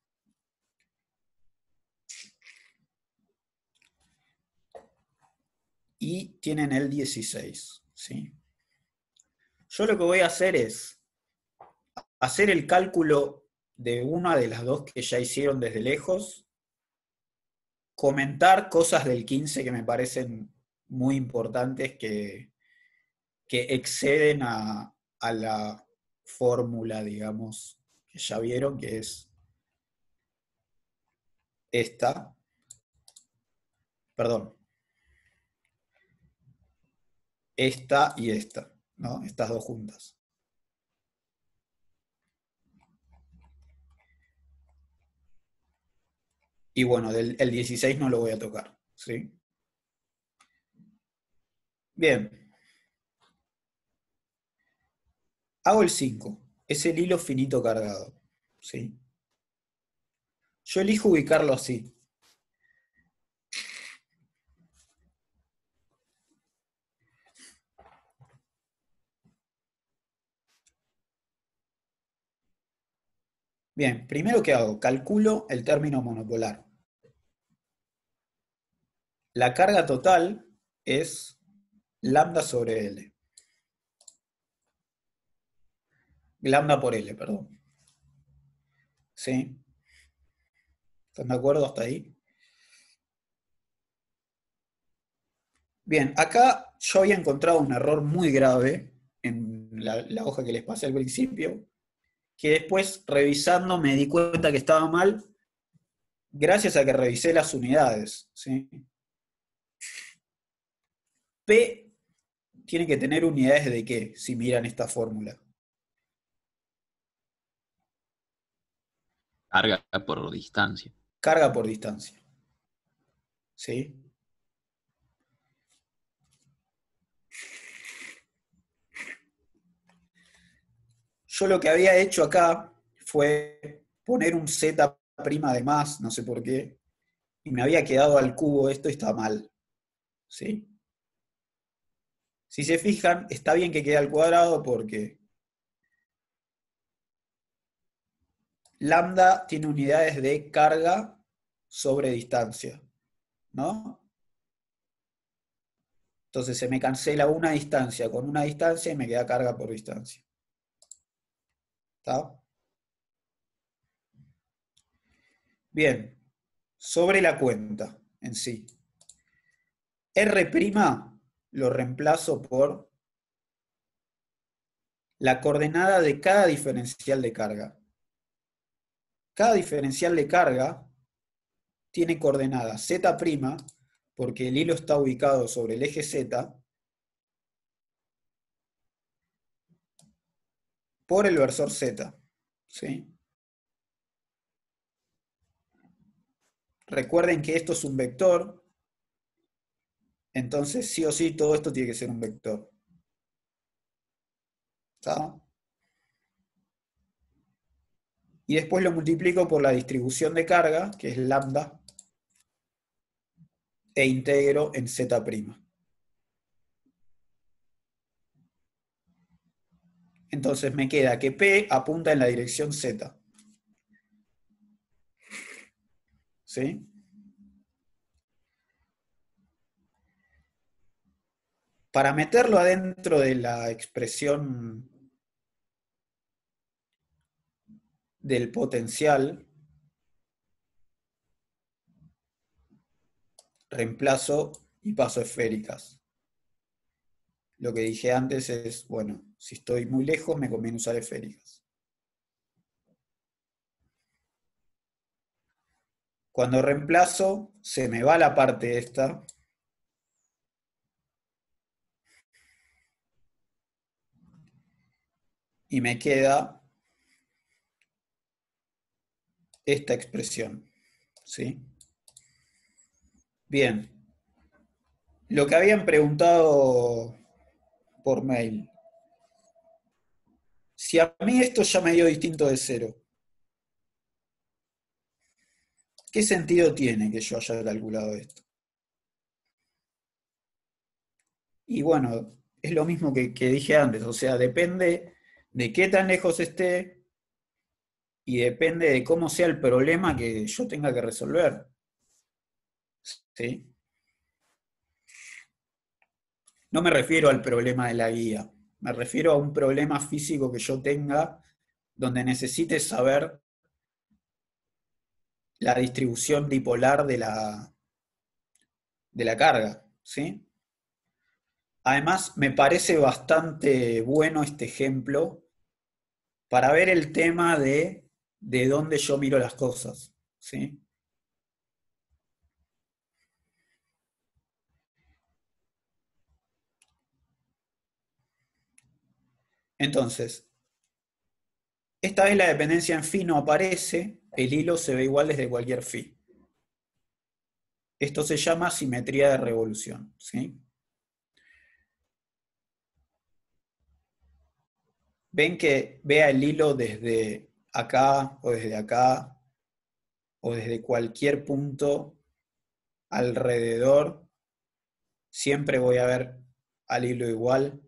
y tienen el 16. ¿Sí? Yo lo que voy a hacer es hacer el cálculo de una de las dos que ya hicieron desde lejos, comentar cosas del 15 que me parecen muy importantes que exceden a la fórmula, digamos, que ya vieron, que es esta. Perdón. Esta y esta, ¿no? Estas dos juntas. Y bueno, el 16 no lo voy a tocar, ¿sí? Bien. Hago el 5. Es el hilo finito cargado, ¿sí? Yo elijo ubicarlo así. Bien, primero que hago, calculo el término monopolar. La carga total es lambda sobre L. Lambda por L, perdón. ¿Sí? ¿Están de acuerdo hasta ahí? Bien, acá yo había encontrado un error muy grave en la hoja que les pasé al principio, que después, revisando, me di cuenta que estaba mal, gracias a que revisé las unidades, ¿sí? P tiene que tener unidades de ¿qué? Si miran esta fórmula. Carga por distancia. Carga por distancia. ¿Sí? Yo lo que había hecho acá fue poner un Z' de más, no sé por qué, y me había quedado al cubo esto y está mal. ¿Sí? Si se fijan, está bien que quede al cuadrado porque lambda tiene unidades de carga sobre distancia, ¿no? Entonces se me cancela una distancia con una distancia y me queda carga por distancia. ¿Está? Bien, sobre la cuenta en sí. R' lo reemplazo por la coordenada de cada diferencial de carga. Cada diferencial de carga tiene coordenada Z', porque el hilo está ubicado sobre el eje Z, por el versor Z. ¿Sí? Recuerden que esto es un vector, entonces sí o sí todo esto tiene que ser un vector. ¿Está? Y después lo multiplico por la distribución de carga, que es lambda, e integro en Z'. Entonces me queda que P apunta en la dirección Z. ¿Sí? Para meterlo adentro de la expresión del potencial, reemplazo y paso esféricas. Lo que dije antes es, bueno, si estoy muy lejos me conviene usar esféricas. Cuando reemplazo, se me va la parte esta. Y me queda esta expresión. ¿Sí? Bien. Lo que habían preguntado por mail. Si a mí esto ya me dio distinto de cero, ¿qué sentido tiene que yo haya calculado esto? Y bueno, es lo mismo que dije antes, o sea, depende de qué tan lejos esté y depende de cómo sea el problema que yo tenga que resolver. ¿Sí? No me refiero al problema de la guía, me refiero a un problema físico que yo tenga donde necesite saber la distribución dipolar de la carga. ¿Sí? Además, me parece bastante bueno este ejemplo para ver el tema de dónde yo miro las cosas. ¿Sí? Entonces, esta vez la dependencia en phi no aparece, el hilo se ve igual desde cualquier phi. Esto se llama simetría de revolución. ¿Sí? Ven que vea el hilo desde acá o desde cualquier punto alrededor, siempre voy a ver al hilo igual.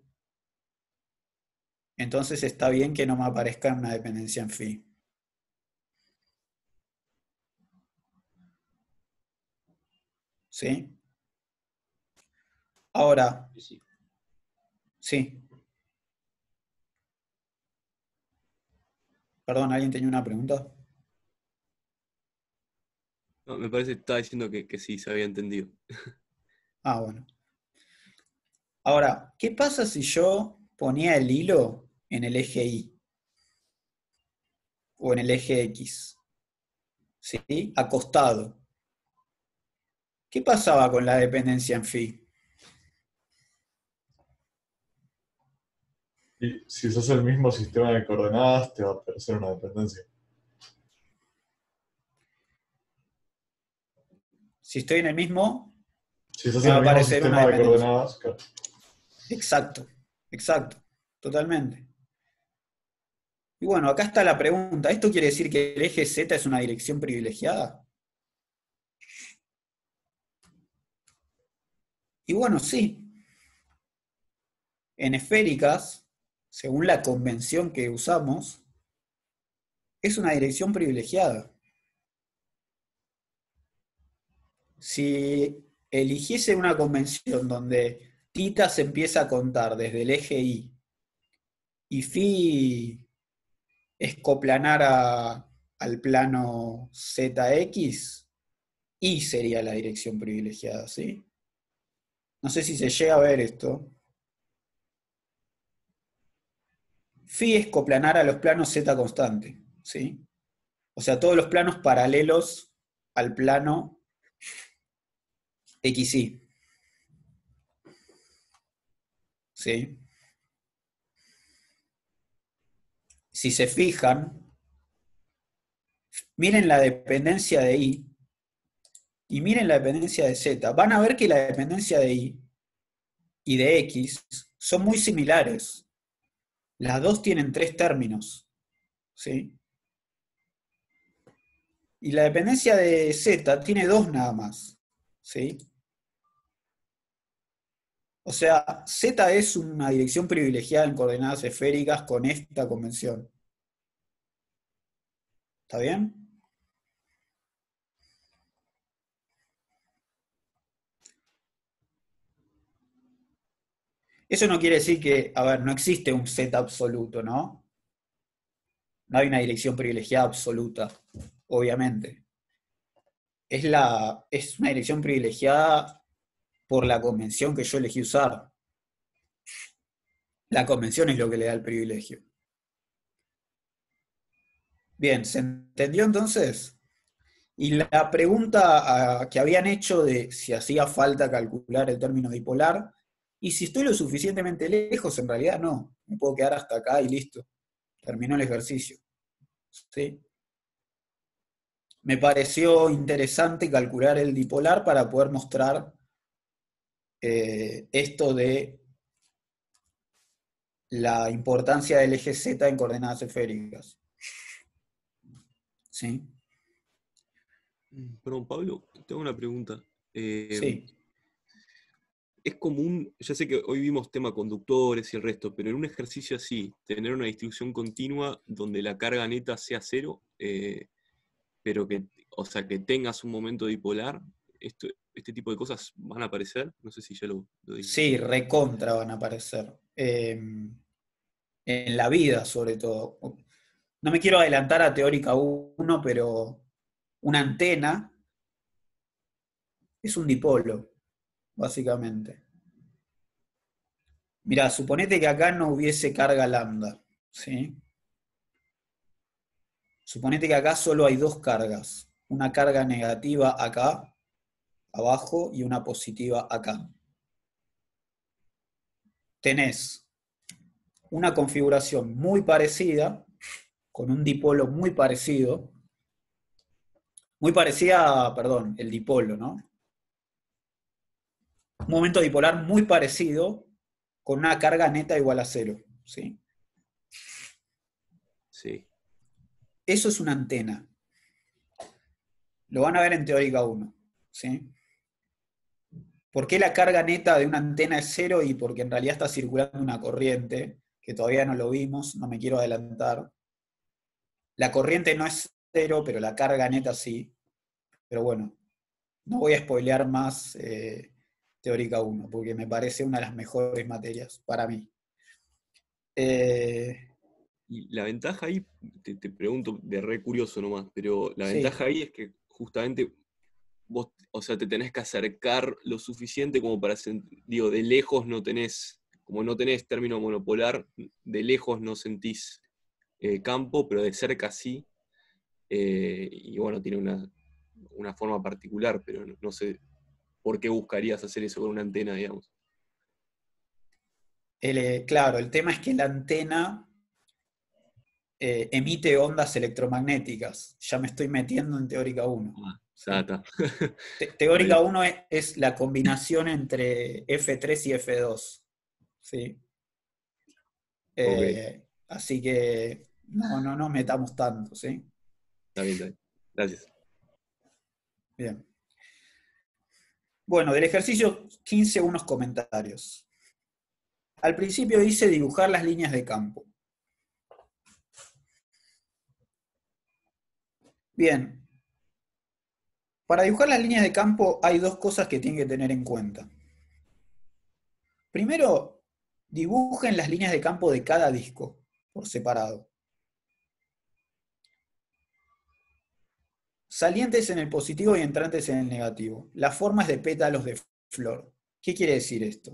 Entonces está bien que no me aparezca una dependencia en phi. ¿Sí? Ahora, sí. Perdón, ¿alguien tenía una pregunta? No, me parece que estaba diciendo que sí, se había entendido. Ah, bueno. Ahora, ¿qué pasa si yo ponía el hilo en el eje Y? O en el eje X. ¿Sí? Acostado. ¿Qué pasaba con la dependencia en phi? Y si usas el mismo sistema de coordenadas, te va a aparecer una dependencia. Si estoy en el mismo, Si estás me en va a el mismo aparecer una sistema de dependencia. coordenadas, claro. Exacto, exacto, totalmente. Y bueno, acá está la pregunta. ¿Esto quiere decir que el eje Z es una dirección privilegiada? Y bueno, sí. En esféricas, según la convención que usamos, es una dirección privilegiada. Si eligiese una convención donde θ se empieza a contar desde el eje y phi es coplanar al plano ZX, Y sería la dirección privilegiada, ¿sí? No sé si se llega a ver esto. Phi es coplanar a los planos Z constante, ¿sí? O sea, todos los planos paralelos al plano XY, ¿sí? Si se fijan, miren la dependencia de Y y miren la dependencia de Z. Van a ver que la dependencia de Y de X son muy similares. Las dos tienen 3 términos, ¿sí? Y la dependencia de Z tiene 2 nada más, ¿sí? O sea, Z es una dirección privilegiada en coordenadas esféricas con esta convención. ¿Está bien? Eso no quiere decir que, a ver, no existe un Z absoluto, ¿no? No hay una dirección privilegiada absoluta, obviamente. Es una dirección privilegiada por la convención que yo elegí usar. La convención es lo que le da el privilegio. Bien, ¿se entendió entonces? Y la pregunta que habían hecho de si hacía falta calcular el término dipolar, y si estoy lo suficientemente lejos, en realidad no. Me puedo quedar hasta acá y listo. Terminó el ejercicio. ¿Sí? Me pareció interesante calcular el dipolar para poder mostrar esto de la importancia del eje Z en coordenadas esféricas. ¿Sí? Perdón, Pablo, tengo una pregunta. Sí. Es común, ya sé que hoy vimos tema conductores y el resto, pero en un ejercicio así, tener una distribución continua donde la carga neta sea cero, pero que, o sea, que tengas un momento dipolar, este tipo de cosas van a aparecer. No sé si ya lo dije. Sí, recontra van a aparecer. En la vida, sobre todo. No me quiero adelantar a teórica 1, pero una antena es un dipolo, básicamente. Mirá, suponete que acá no hubiese carga lambda, ¿sí? Suponete que acá solo hay dos cargas. Una carga negativa acá, abajo, y una positiva acá. Tenés una configuración muy parecida, con un dipolo muy parecido, perdón, el dipolo, ¿no? Un momento dipolar muy parecido, con una carga neta igual a cero, ¿sí? Sí. Eso es una antena. Lo van a ver en teórica 1, ¿sí? ¿Por qué la carga neta de una antena es cero? Y porque en realidad está circulando una corriente, que todavía no lo vimos, no me quiero adelantar. La corriente no es cero, pero la carga neta sí. Pero bueno, no voy a spoilear más teórica 1, porque me parece una de las mejores materias para mí. Y la ventaja ahí, te pregunto de re curioso nomás, pero la Sí. ventaja ahí es que justamente vos, o sea, te tenés que acercar lo suficiente como para, digo, de lejos no tenés, como no tenés término monopolar, de lejos no sentís campo, pero de cerca sí. Y bueno, tiene una forma particular, pero no sé por qué buscarías hacer eso con una antena, digamos. Claro, el tema es que la antena emite ondas electromagnéticas. Ya me estoy metiendo en teórica 1. Sata. Teórica 1 es la combinación entre F3 y F2. ¿Sí? Okay. Así que no nos metamos tanto, ¿sí? Está bien. Gracias. Bien. Bueno, del ejercicio 15 unos comentarios. Al principio dice dibujar las líneas de campo. Bien. Para dibujar las líneas de campo hay dos cosas que tienen que tener en cuenta. Primero, dibujen las líneas de campo de cada disco por separado. Salientes en el positivo y entrantes en el negativo. La forma es de pétalos de flor. ¿Qué quiere decir esto?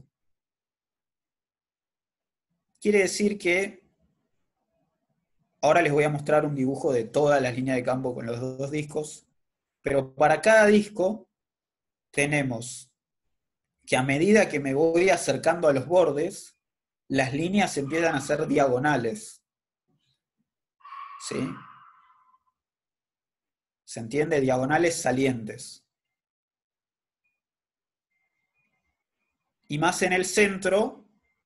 Quiere decir que ahora les voy a mostrar un dibujo de todas las líneas de campo con los dos discos, pero para cada disco tenemos que a medida que me voy acercando a los bordes, las líneas empiezan a ser diagonales. ¿Sí? ¿Se entiende? Diagonales salientes. Y más en el centro,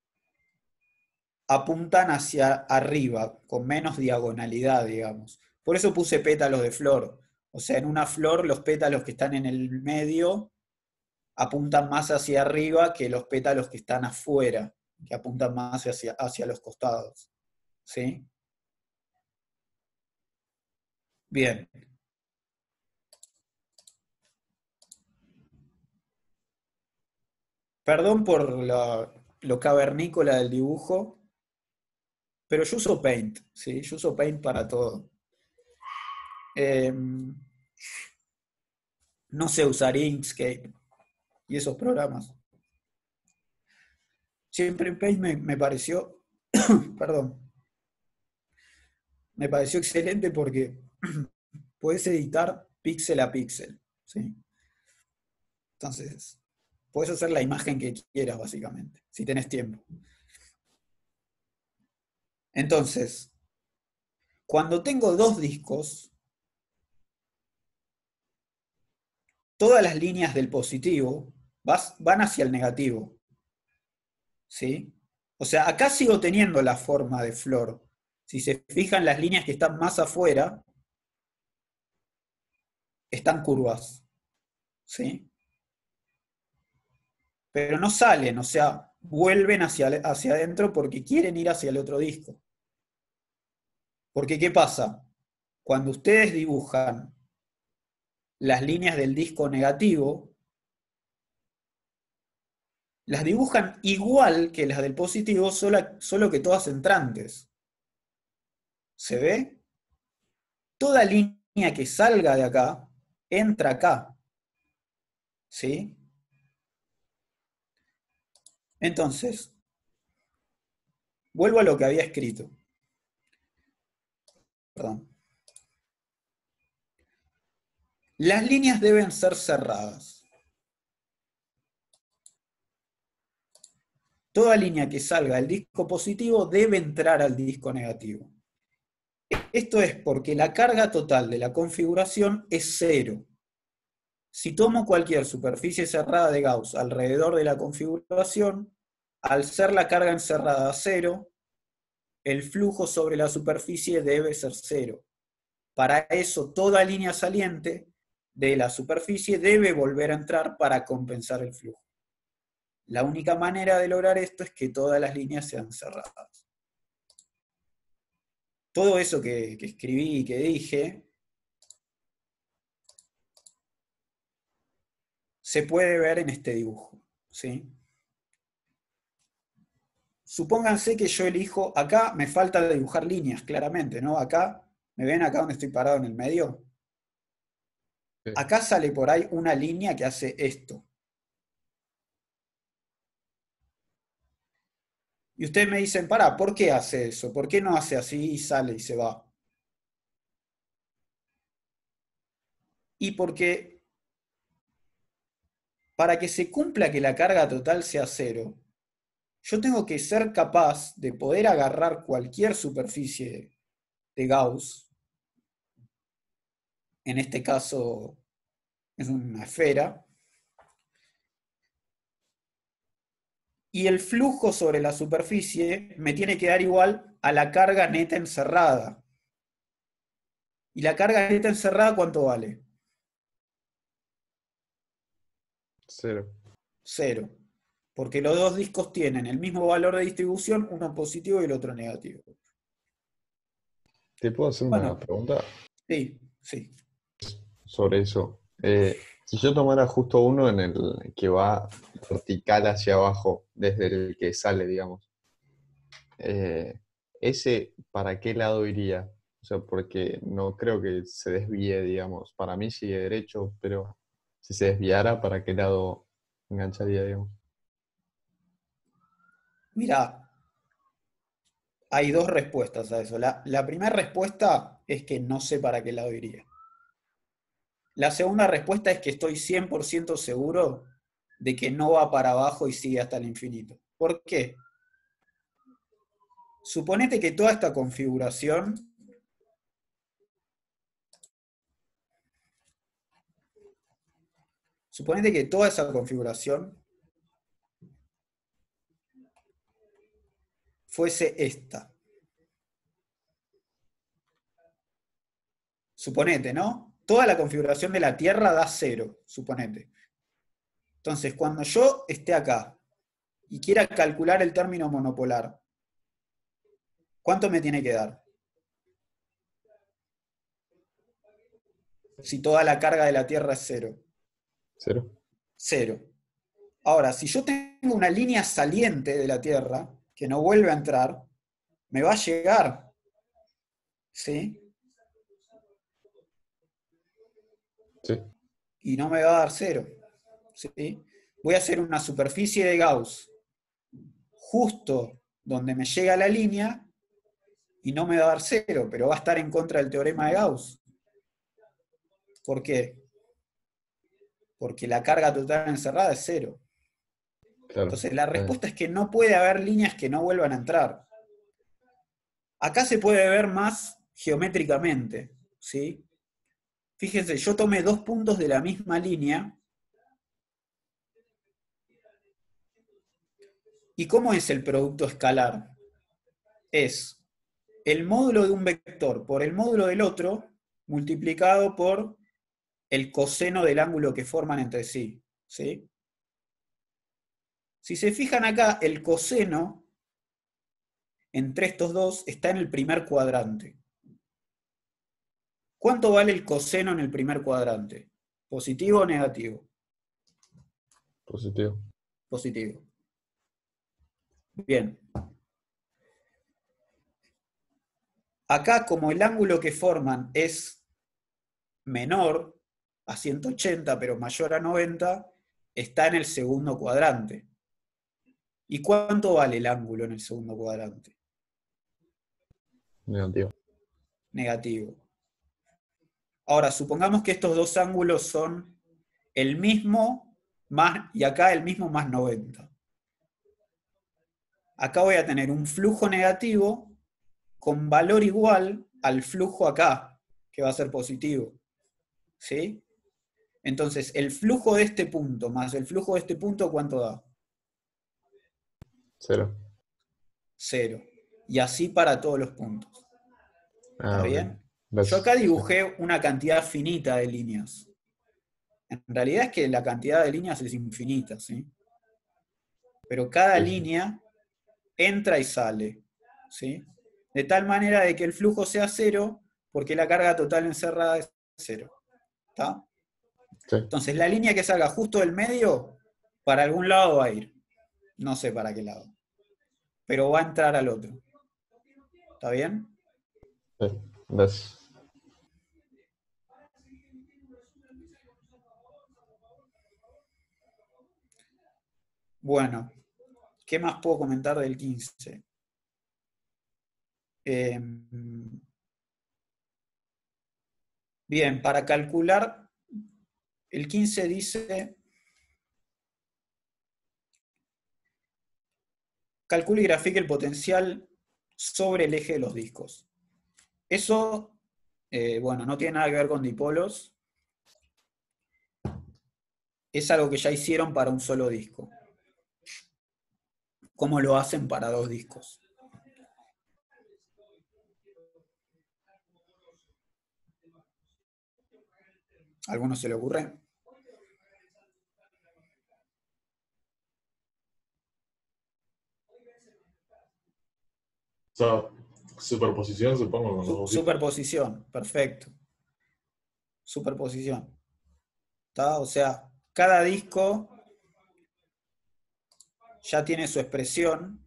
apuntan hacia arriba, con menos diagonalidad, digamos. Por eso puse pétalos de flor. O sea, en una flor los pétalos que están en el medio apuntan más hacia arriba que los pétalos que están afuera, que apuntan más hacia los costados. ¿Sí? Bien. Perdón por lo cavernícola del dibujo, pero yo uso Paint, ¿sí? Yo uso Paint para todo. No sé usar Inkscape y esos programas. Siempre Paint me pareció, perdón, me pareció excelente porque puedes editar píxel a píxel, ¿sí? Entonces, puedes hacer la imagen que quieras, básicamente, si tenés tiempo. Entonces, cuando tengo dos discos, todas las líneas del positivo van hacia el negativo. ¿Sí? O sea, acá sigo teniendo la forma de flor. Si se fijan, las líneas que están más afuera están curvas. ¿Sí? Pero no salen, o sea, vuelven hacia adentro porque quieren ir hacia el otro disco. Porque, ¿qué pasa? Cuando ustedes dibujan las líneas del disco negativo, las dibujan igual que las del positivo, solo que todas entrantes. ¿Se ve? Toda línea que salga de acá, entra acá. ¿Sí? Entonces, vuelvo a lo que había escrito. Perdón. Las líneas deben ser cerradas. Toda línea que salga del disco positivo debe entrar al disco negativo. Esto es porque la carga total de la configuración es 0. Si tomo cualquier superficie cerrada de Gauss alrededor de la configuración, al ser la carga encerrada 0, el flujo sobre la superficie debe ser 0. Para eso, toda línea saliente de la superficie debe volver a entrar para compensar el flujo. La única manera de lograr esto es que todas las líneas sean cerradas. Todo eso que escribí y que dije se puede ver en este dibujo, ¿sí? Supónganse que yo elijo, acá me falta dibujar líneas, claramente, ¿no? Acá, ¿me ven acá donde estoy parado en el medio? Sí. Acá sale por ahí una línea que hace esto. Y ustedes me dicen, pará, ¿por qué hace eso? ¿Por qué no hace así y sale y se va? Y porque para que se cumpla que la carga total sea 0, yo tengo que ser capaz de poder agarrar cualquier superficie de Gauss, en este caso es una esfera, y el flujo sobre la superficie me tiene que dar igual a la carga neta encerrada. ¿Y la carga neta encerrada cuánto vale? 0. 0. Porque los dos discos tienen el mismo valor de distribución, uno positivo y el otro negativo. ¿Te puedo hacer una Bueno, pregunta sí, sí. sobre eso? Si yo tomara justo uno en el que va vertical hacia abajo, desde el que sale, digamos, ¿ese para qué lado iría? O sea, porque no creo que se desvíe, digamos. Para mí sigue derecho, pero si se desviara, ¿para qué lado engancharía, digamos? Mira, hay dos respuestas a eso. La primera respuesta es que no sé para qué lado iría. La segunda respuesta es que estoy 100% seguro de que no va para abajo y sigue hasta el infinito. ¿Por qué? Suponete que toda esta configuración fuese esta. Suponete, ¿no? Toda la configuración de la Tierra da 0, suponete. Entonces, cuando yo esté acá y quiera calcular el término monopolar, ¿cuánto me tiene que dar? Si toda la carga de la Tierra es 0. 0. 0. Ahora, si yo tengo una línea saliente de la Tierra que no vuelve a entrar, me va a llegar. ¿Sí? Sí. Y no me va a dar 0. ¿Sí? Voy a hacer una superficie de Gauss justo donde me llega la línea y no me va a dar 0, pero va a estar en contra del teorema de Gauss. ¿Por qué? Porque la carga total encerrada es 0. Claro. Entonces la respuesta es que no puede haber líneas que no vuelvan a entrar. Acá se puede ver más geométricamente, ¿sí? Fíjense, yo tomé 2 puntos de la misma línea. ¿Y cómo es el producto escalar? Es el módulo de un vector por el módulo del otro multiplicado por el coseno del ángulo que forman entre sí, ¿sí? Si se fijan acá, el coseno entre estos dos está en el primer cuadrante. ¿Cuánto vale el coseno en el primer cuadrante? ¿Positivo o negativo? Positivo. Positivo. Bien. Acá, como el ángulo que forman es menor a 180, pero mayor a 90, está en el segundo cuadrante. ¿Y cuánto vale el ángulo en el segundo cuadrante? Negativo. Negativo. Ahora, supongamos que estos dos ángulos son el mismo más, y acá el mismo más 90. Acá voy a tener un flujo negativo con valor igual al flujo acá, que va a ser positivo. ¿Sí? Entonces, el flujo de este punto más el flujo de este punto, ¿cuánto da? 0. 0. Y así para todos los puntos. ¿Está Ok. bien? Gracias. Yo acá dibujé una cantidad finita de líneas. En realidad es que la cantidad de líneas es infinita, ¿sí? Pero cada Sí. línea entra y sale, ¿sí? De tal manera de que el flujo sea 0, porque la carga total encerrada es 0. ¿Está? Sí. Entonces, la línea que salga justo del medio, para algún lado va a ir. No sé para qué lado. Pero va a entrar al otro. ¿Está bien? Sí. Gracias. Bueno, ¿qué más puedo comentar del 15? Bien, para calcular, el 15 dice, calcule y grafique el potencial sobre el eje de los discos. Eso, bueno, no tiene nada que ver con dipolos. Es algo que ya hicieron para un solo disco. ¿Cómo lo hacen para 2 discos? ¿Alguno se le ocurre? O sea, superposición, supongo, con los dos discos. Superposición, perfecto. Superposición. ¿Está? O sea, cada disco ya tiene su expresión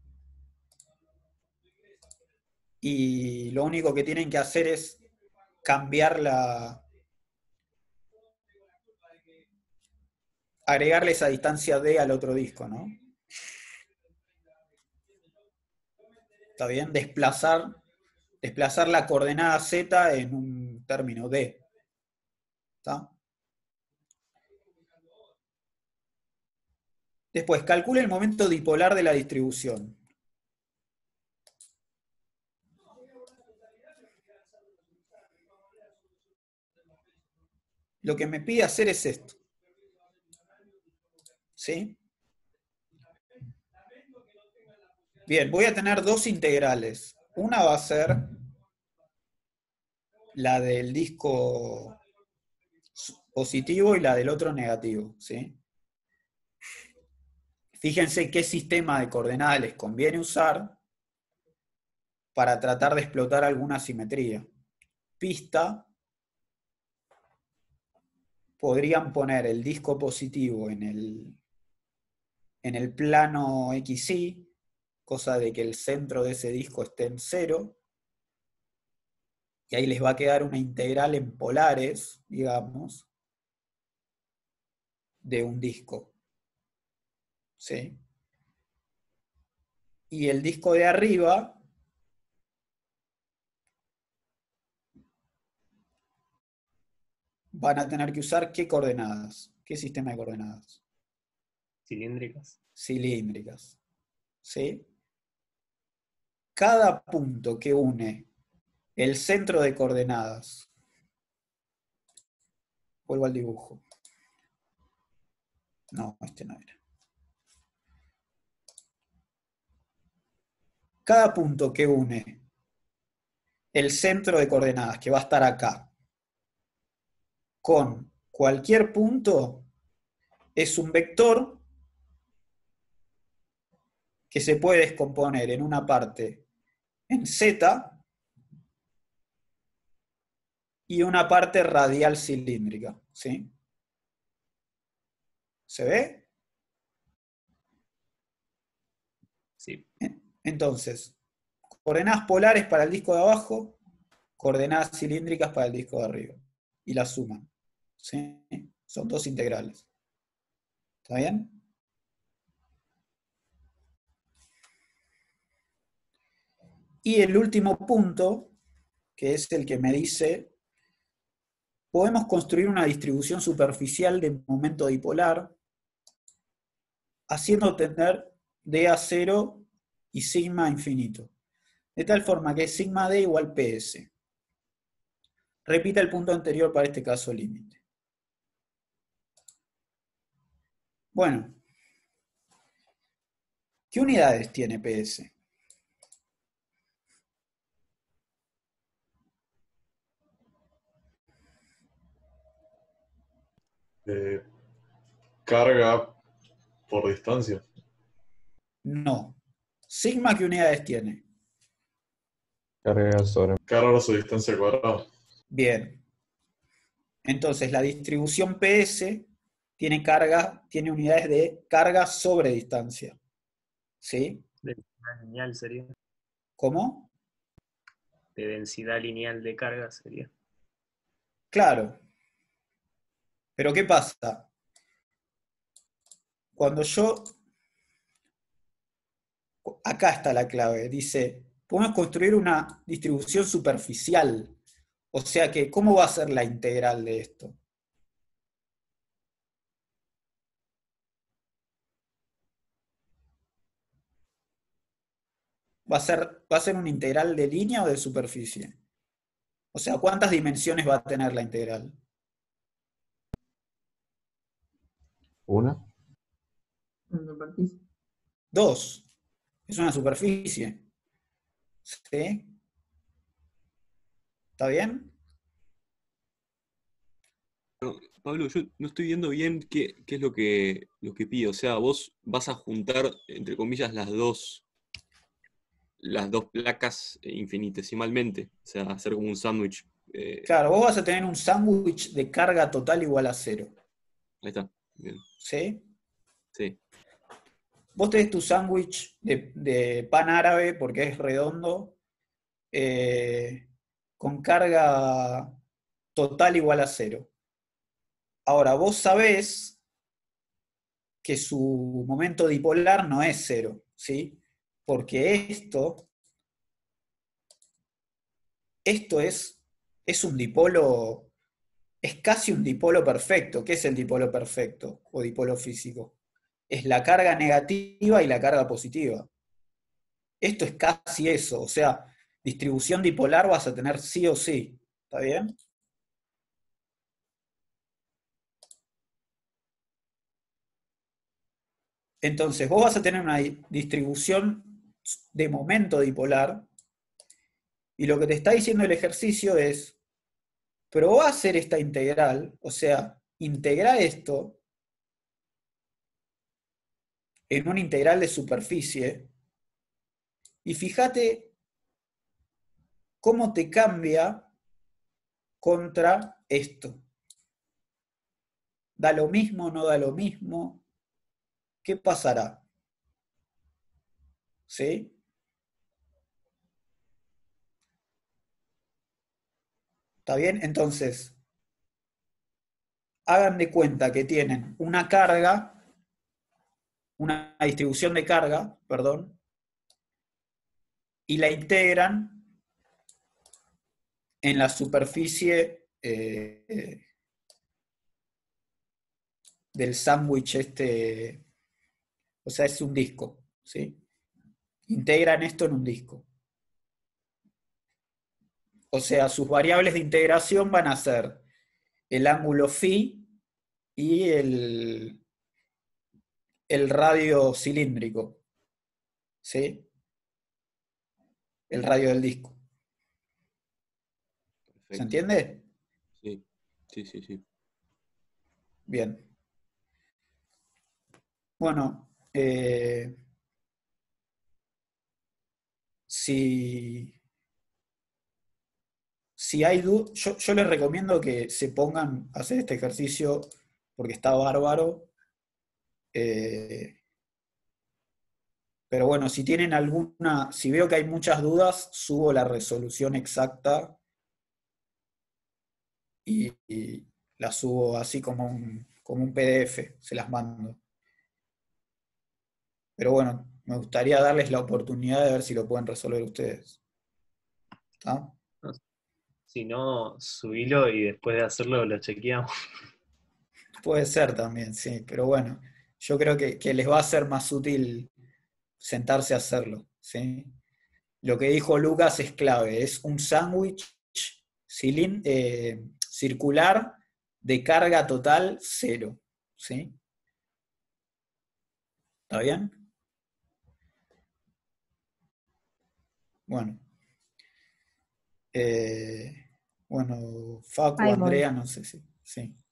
y lo único que tienen que hacer es cambiar agregarle esa distancia D al otro disco, ¿no? ¿Está bien? Desplazar la coordenada Z en un término D. ¿Está? Después, calcule el momento dipolar de la distribución. Lo que me pide hacer es esto. ¿Sí? Bien, voy a tener 2 integrales. Una va a ser la del disco positivo y la del otro negativo, ¿sí? Fíjense qué sistema de coordenadas les conviene usar para tratar de explotar alguna simetría. Pista, podrían poner el disco positivo en el plano XY, cosa de que el centro de ese disco esté en 0, y ahí les va a quedar una integral en polares, digamos, de un disco. ¿Sí? Y el disco de arriba van a tener que usar ¿qué coordenadas? ¿Qué sistema de coordenadas? Cilíndricas. Cilíndricas. ¿Sí? Cada punto que une el centro de coordenadas, vuelvo al dibujo. No, este no era. Cada punto que une el centro de coordenadas, que va a estar acá, con cualquier punto, es un vector que se puede descomponer en una parte en z y una parte radial cilíndrica. ¿Sí? ¿Se ve? Sí. Entonces, coordenadas polares para el disco de abajo, coordenadas cilíndricas para el disco de arriba. Y las suman. ¿Sí? Son dos integrales. ¿Está bien? Y el último punto, que es el que me dice, podemos construir una distribución superficial de momento dipolar, haciendo tener D a 0 y sigma a infinito. De tal forma que sigma D igual PS. Repita el punto anterior para este caso límite. Bueno, ¿qué unidades tiene PS? Carga por distancia. No. Sigma, ¿qué unidades tiene? Carga sobre. Carga su distancia al cuadrado. Bien. Entonces, la distribución PS tiene unidades de carga sobre distancia. ¿Sí? Densidad lineal sería. ¿Cómo? De densidad lineal de carga sería. Claro. Pero ¿qué pasa? Cuando yo... Acá está la clave. Dice, podemos construir una distribución superficial. O sea que, ¿cómo va a ser la integral de esto? ¿Va a ser una integral de línea o de superficie? O sea, ¿cuántas dimensiones va a tener la integral? ¿Una? En superficie. 2. Es una superficie. ¿Sí? ¿Está bien? Pablo, yo no estoy viendo bien qué es lo que pide. O sea, vos vas a juntar, entre comillas, las dos placas infinitesimalmente. O sea, hacer como un sándwich. Claro, vos vas a tener un sándwich de carga total igual a 0. Ahí está. Bien. ¿Sí? Sí. Vos tenés tu sándwich de pan árabe, porque es redondo, con carga total igual a 0. Ahora, vos sabés que su momento dipolar no es 0, ¿sí? Porque esto es un dipolo, es casi un dipolo perfecto. ¿Qué es el dipolo perfecto o dipolo físico? Es la carga negativa y la carga positiva. Esto es casi eso, o sea, distribución dipolar vas a tener sí o sí. ¿Está bien? Entonces, vos vas a tener una distribución de momento dipolar, y lo que te está diciendo el ejercicio es, probá a hacer esta integral, o sea, integra esto, en una integral de superficie, y fíjate cómo te cambia contra esto. ¿Da lo mismo? ¿No da lo mismo? ¿Qué pasará? ¿Sí? ¿Está bien? Entonces, hagan de cuenta que tienen una carga, una distribución de carga, perdón, y la integran en la superficie del sándwich este, o sea, es un disco, ¿sí? Integran esto en un disco. O sea, sus variables de integración van a ser el ángulo phi y el radio cilíndrico, ¿sí? El radio del disco. ¿Se Perfecto. entiende? Sí, sí, sí, sí. Bien. Bueno, si hay dudas, yo les recomiendo que se pongan a hacer este ejercicio porque está bárbaro. Pero bueno, si tienen alguna, si veo que hay muchas dudas, subo la resolución exacta y la subo así como un PDF, se las mando. Pero bueno, me gustaría darles la oportunidad de ver si lo pueden resolver ustedes. ¿Está? Si no, subilo y después de hacerlo lo chequeamos. Puede ser también, sí, pero bueno, yo creo que les va a ser más útil sentarse a hacerlo, ¿sí? Lo que dijo Lucas es clave, es un sándwich circular de carga total 0, ¿sí? ¿Está bien? Bueno. Bueno, Facu, Ahí voy. Andrea, no sé si. Sí.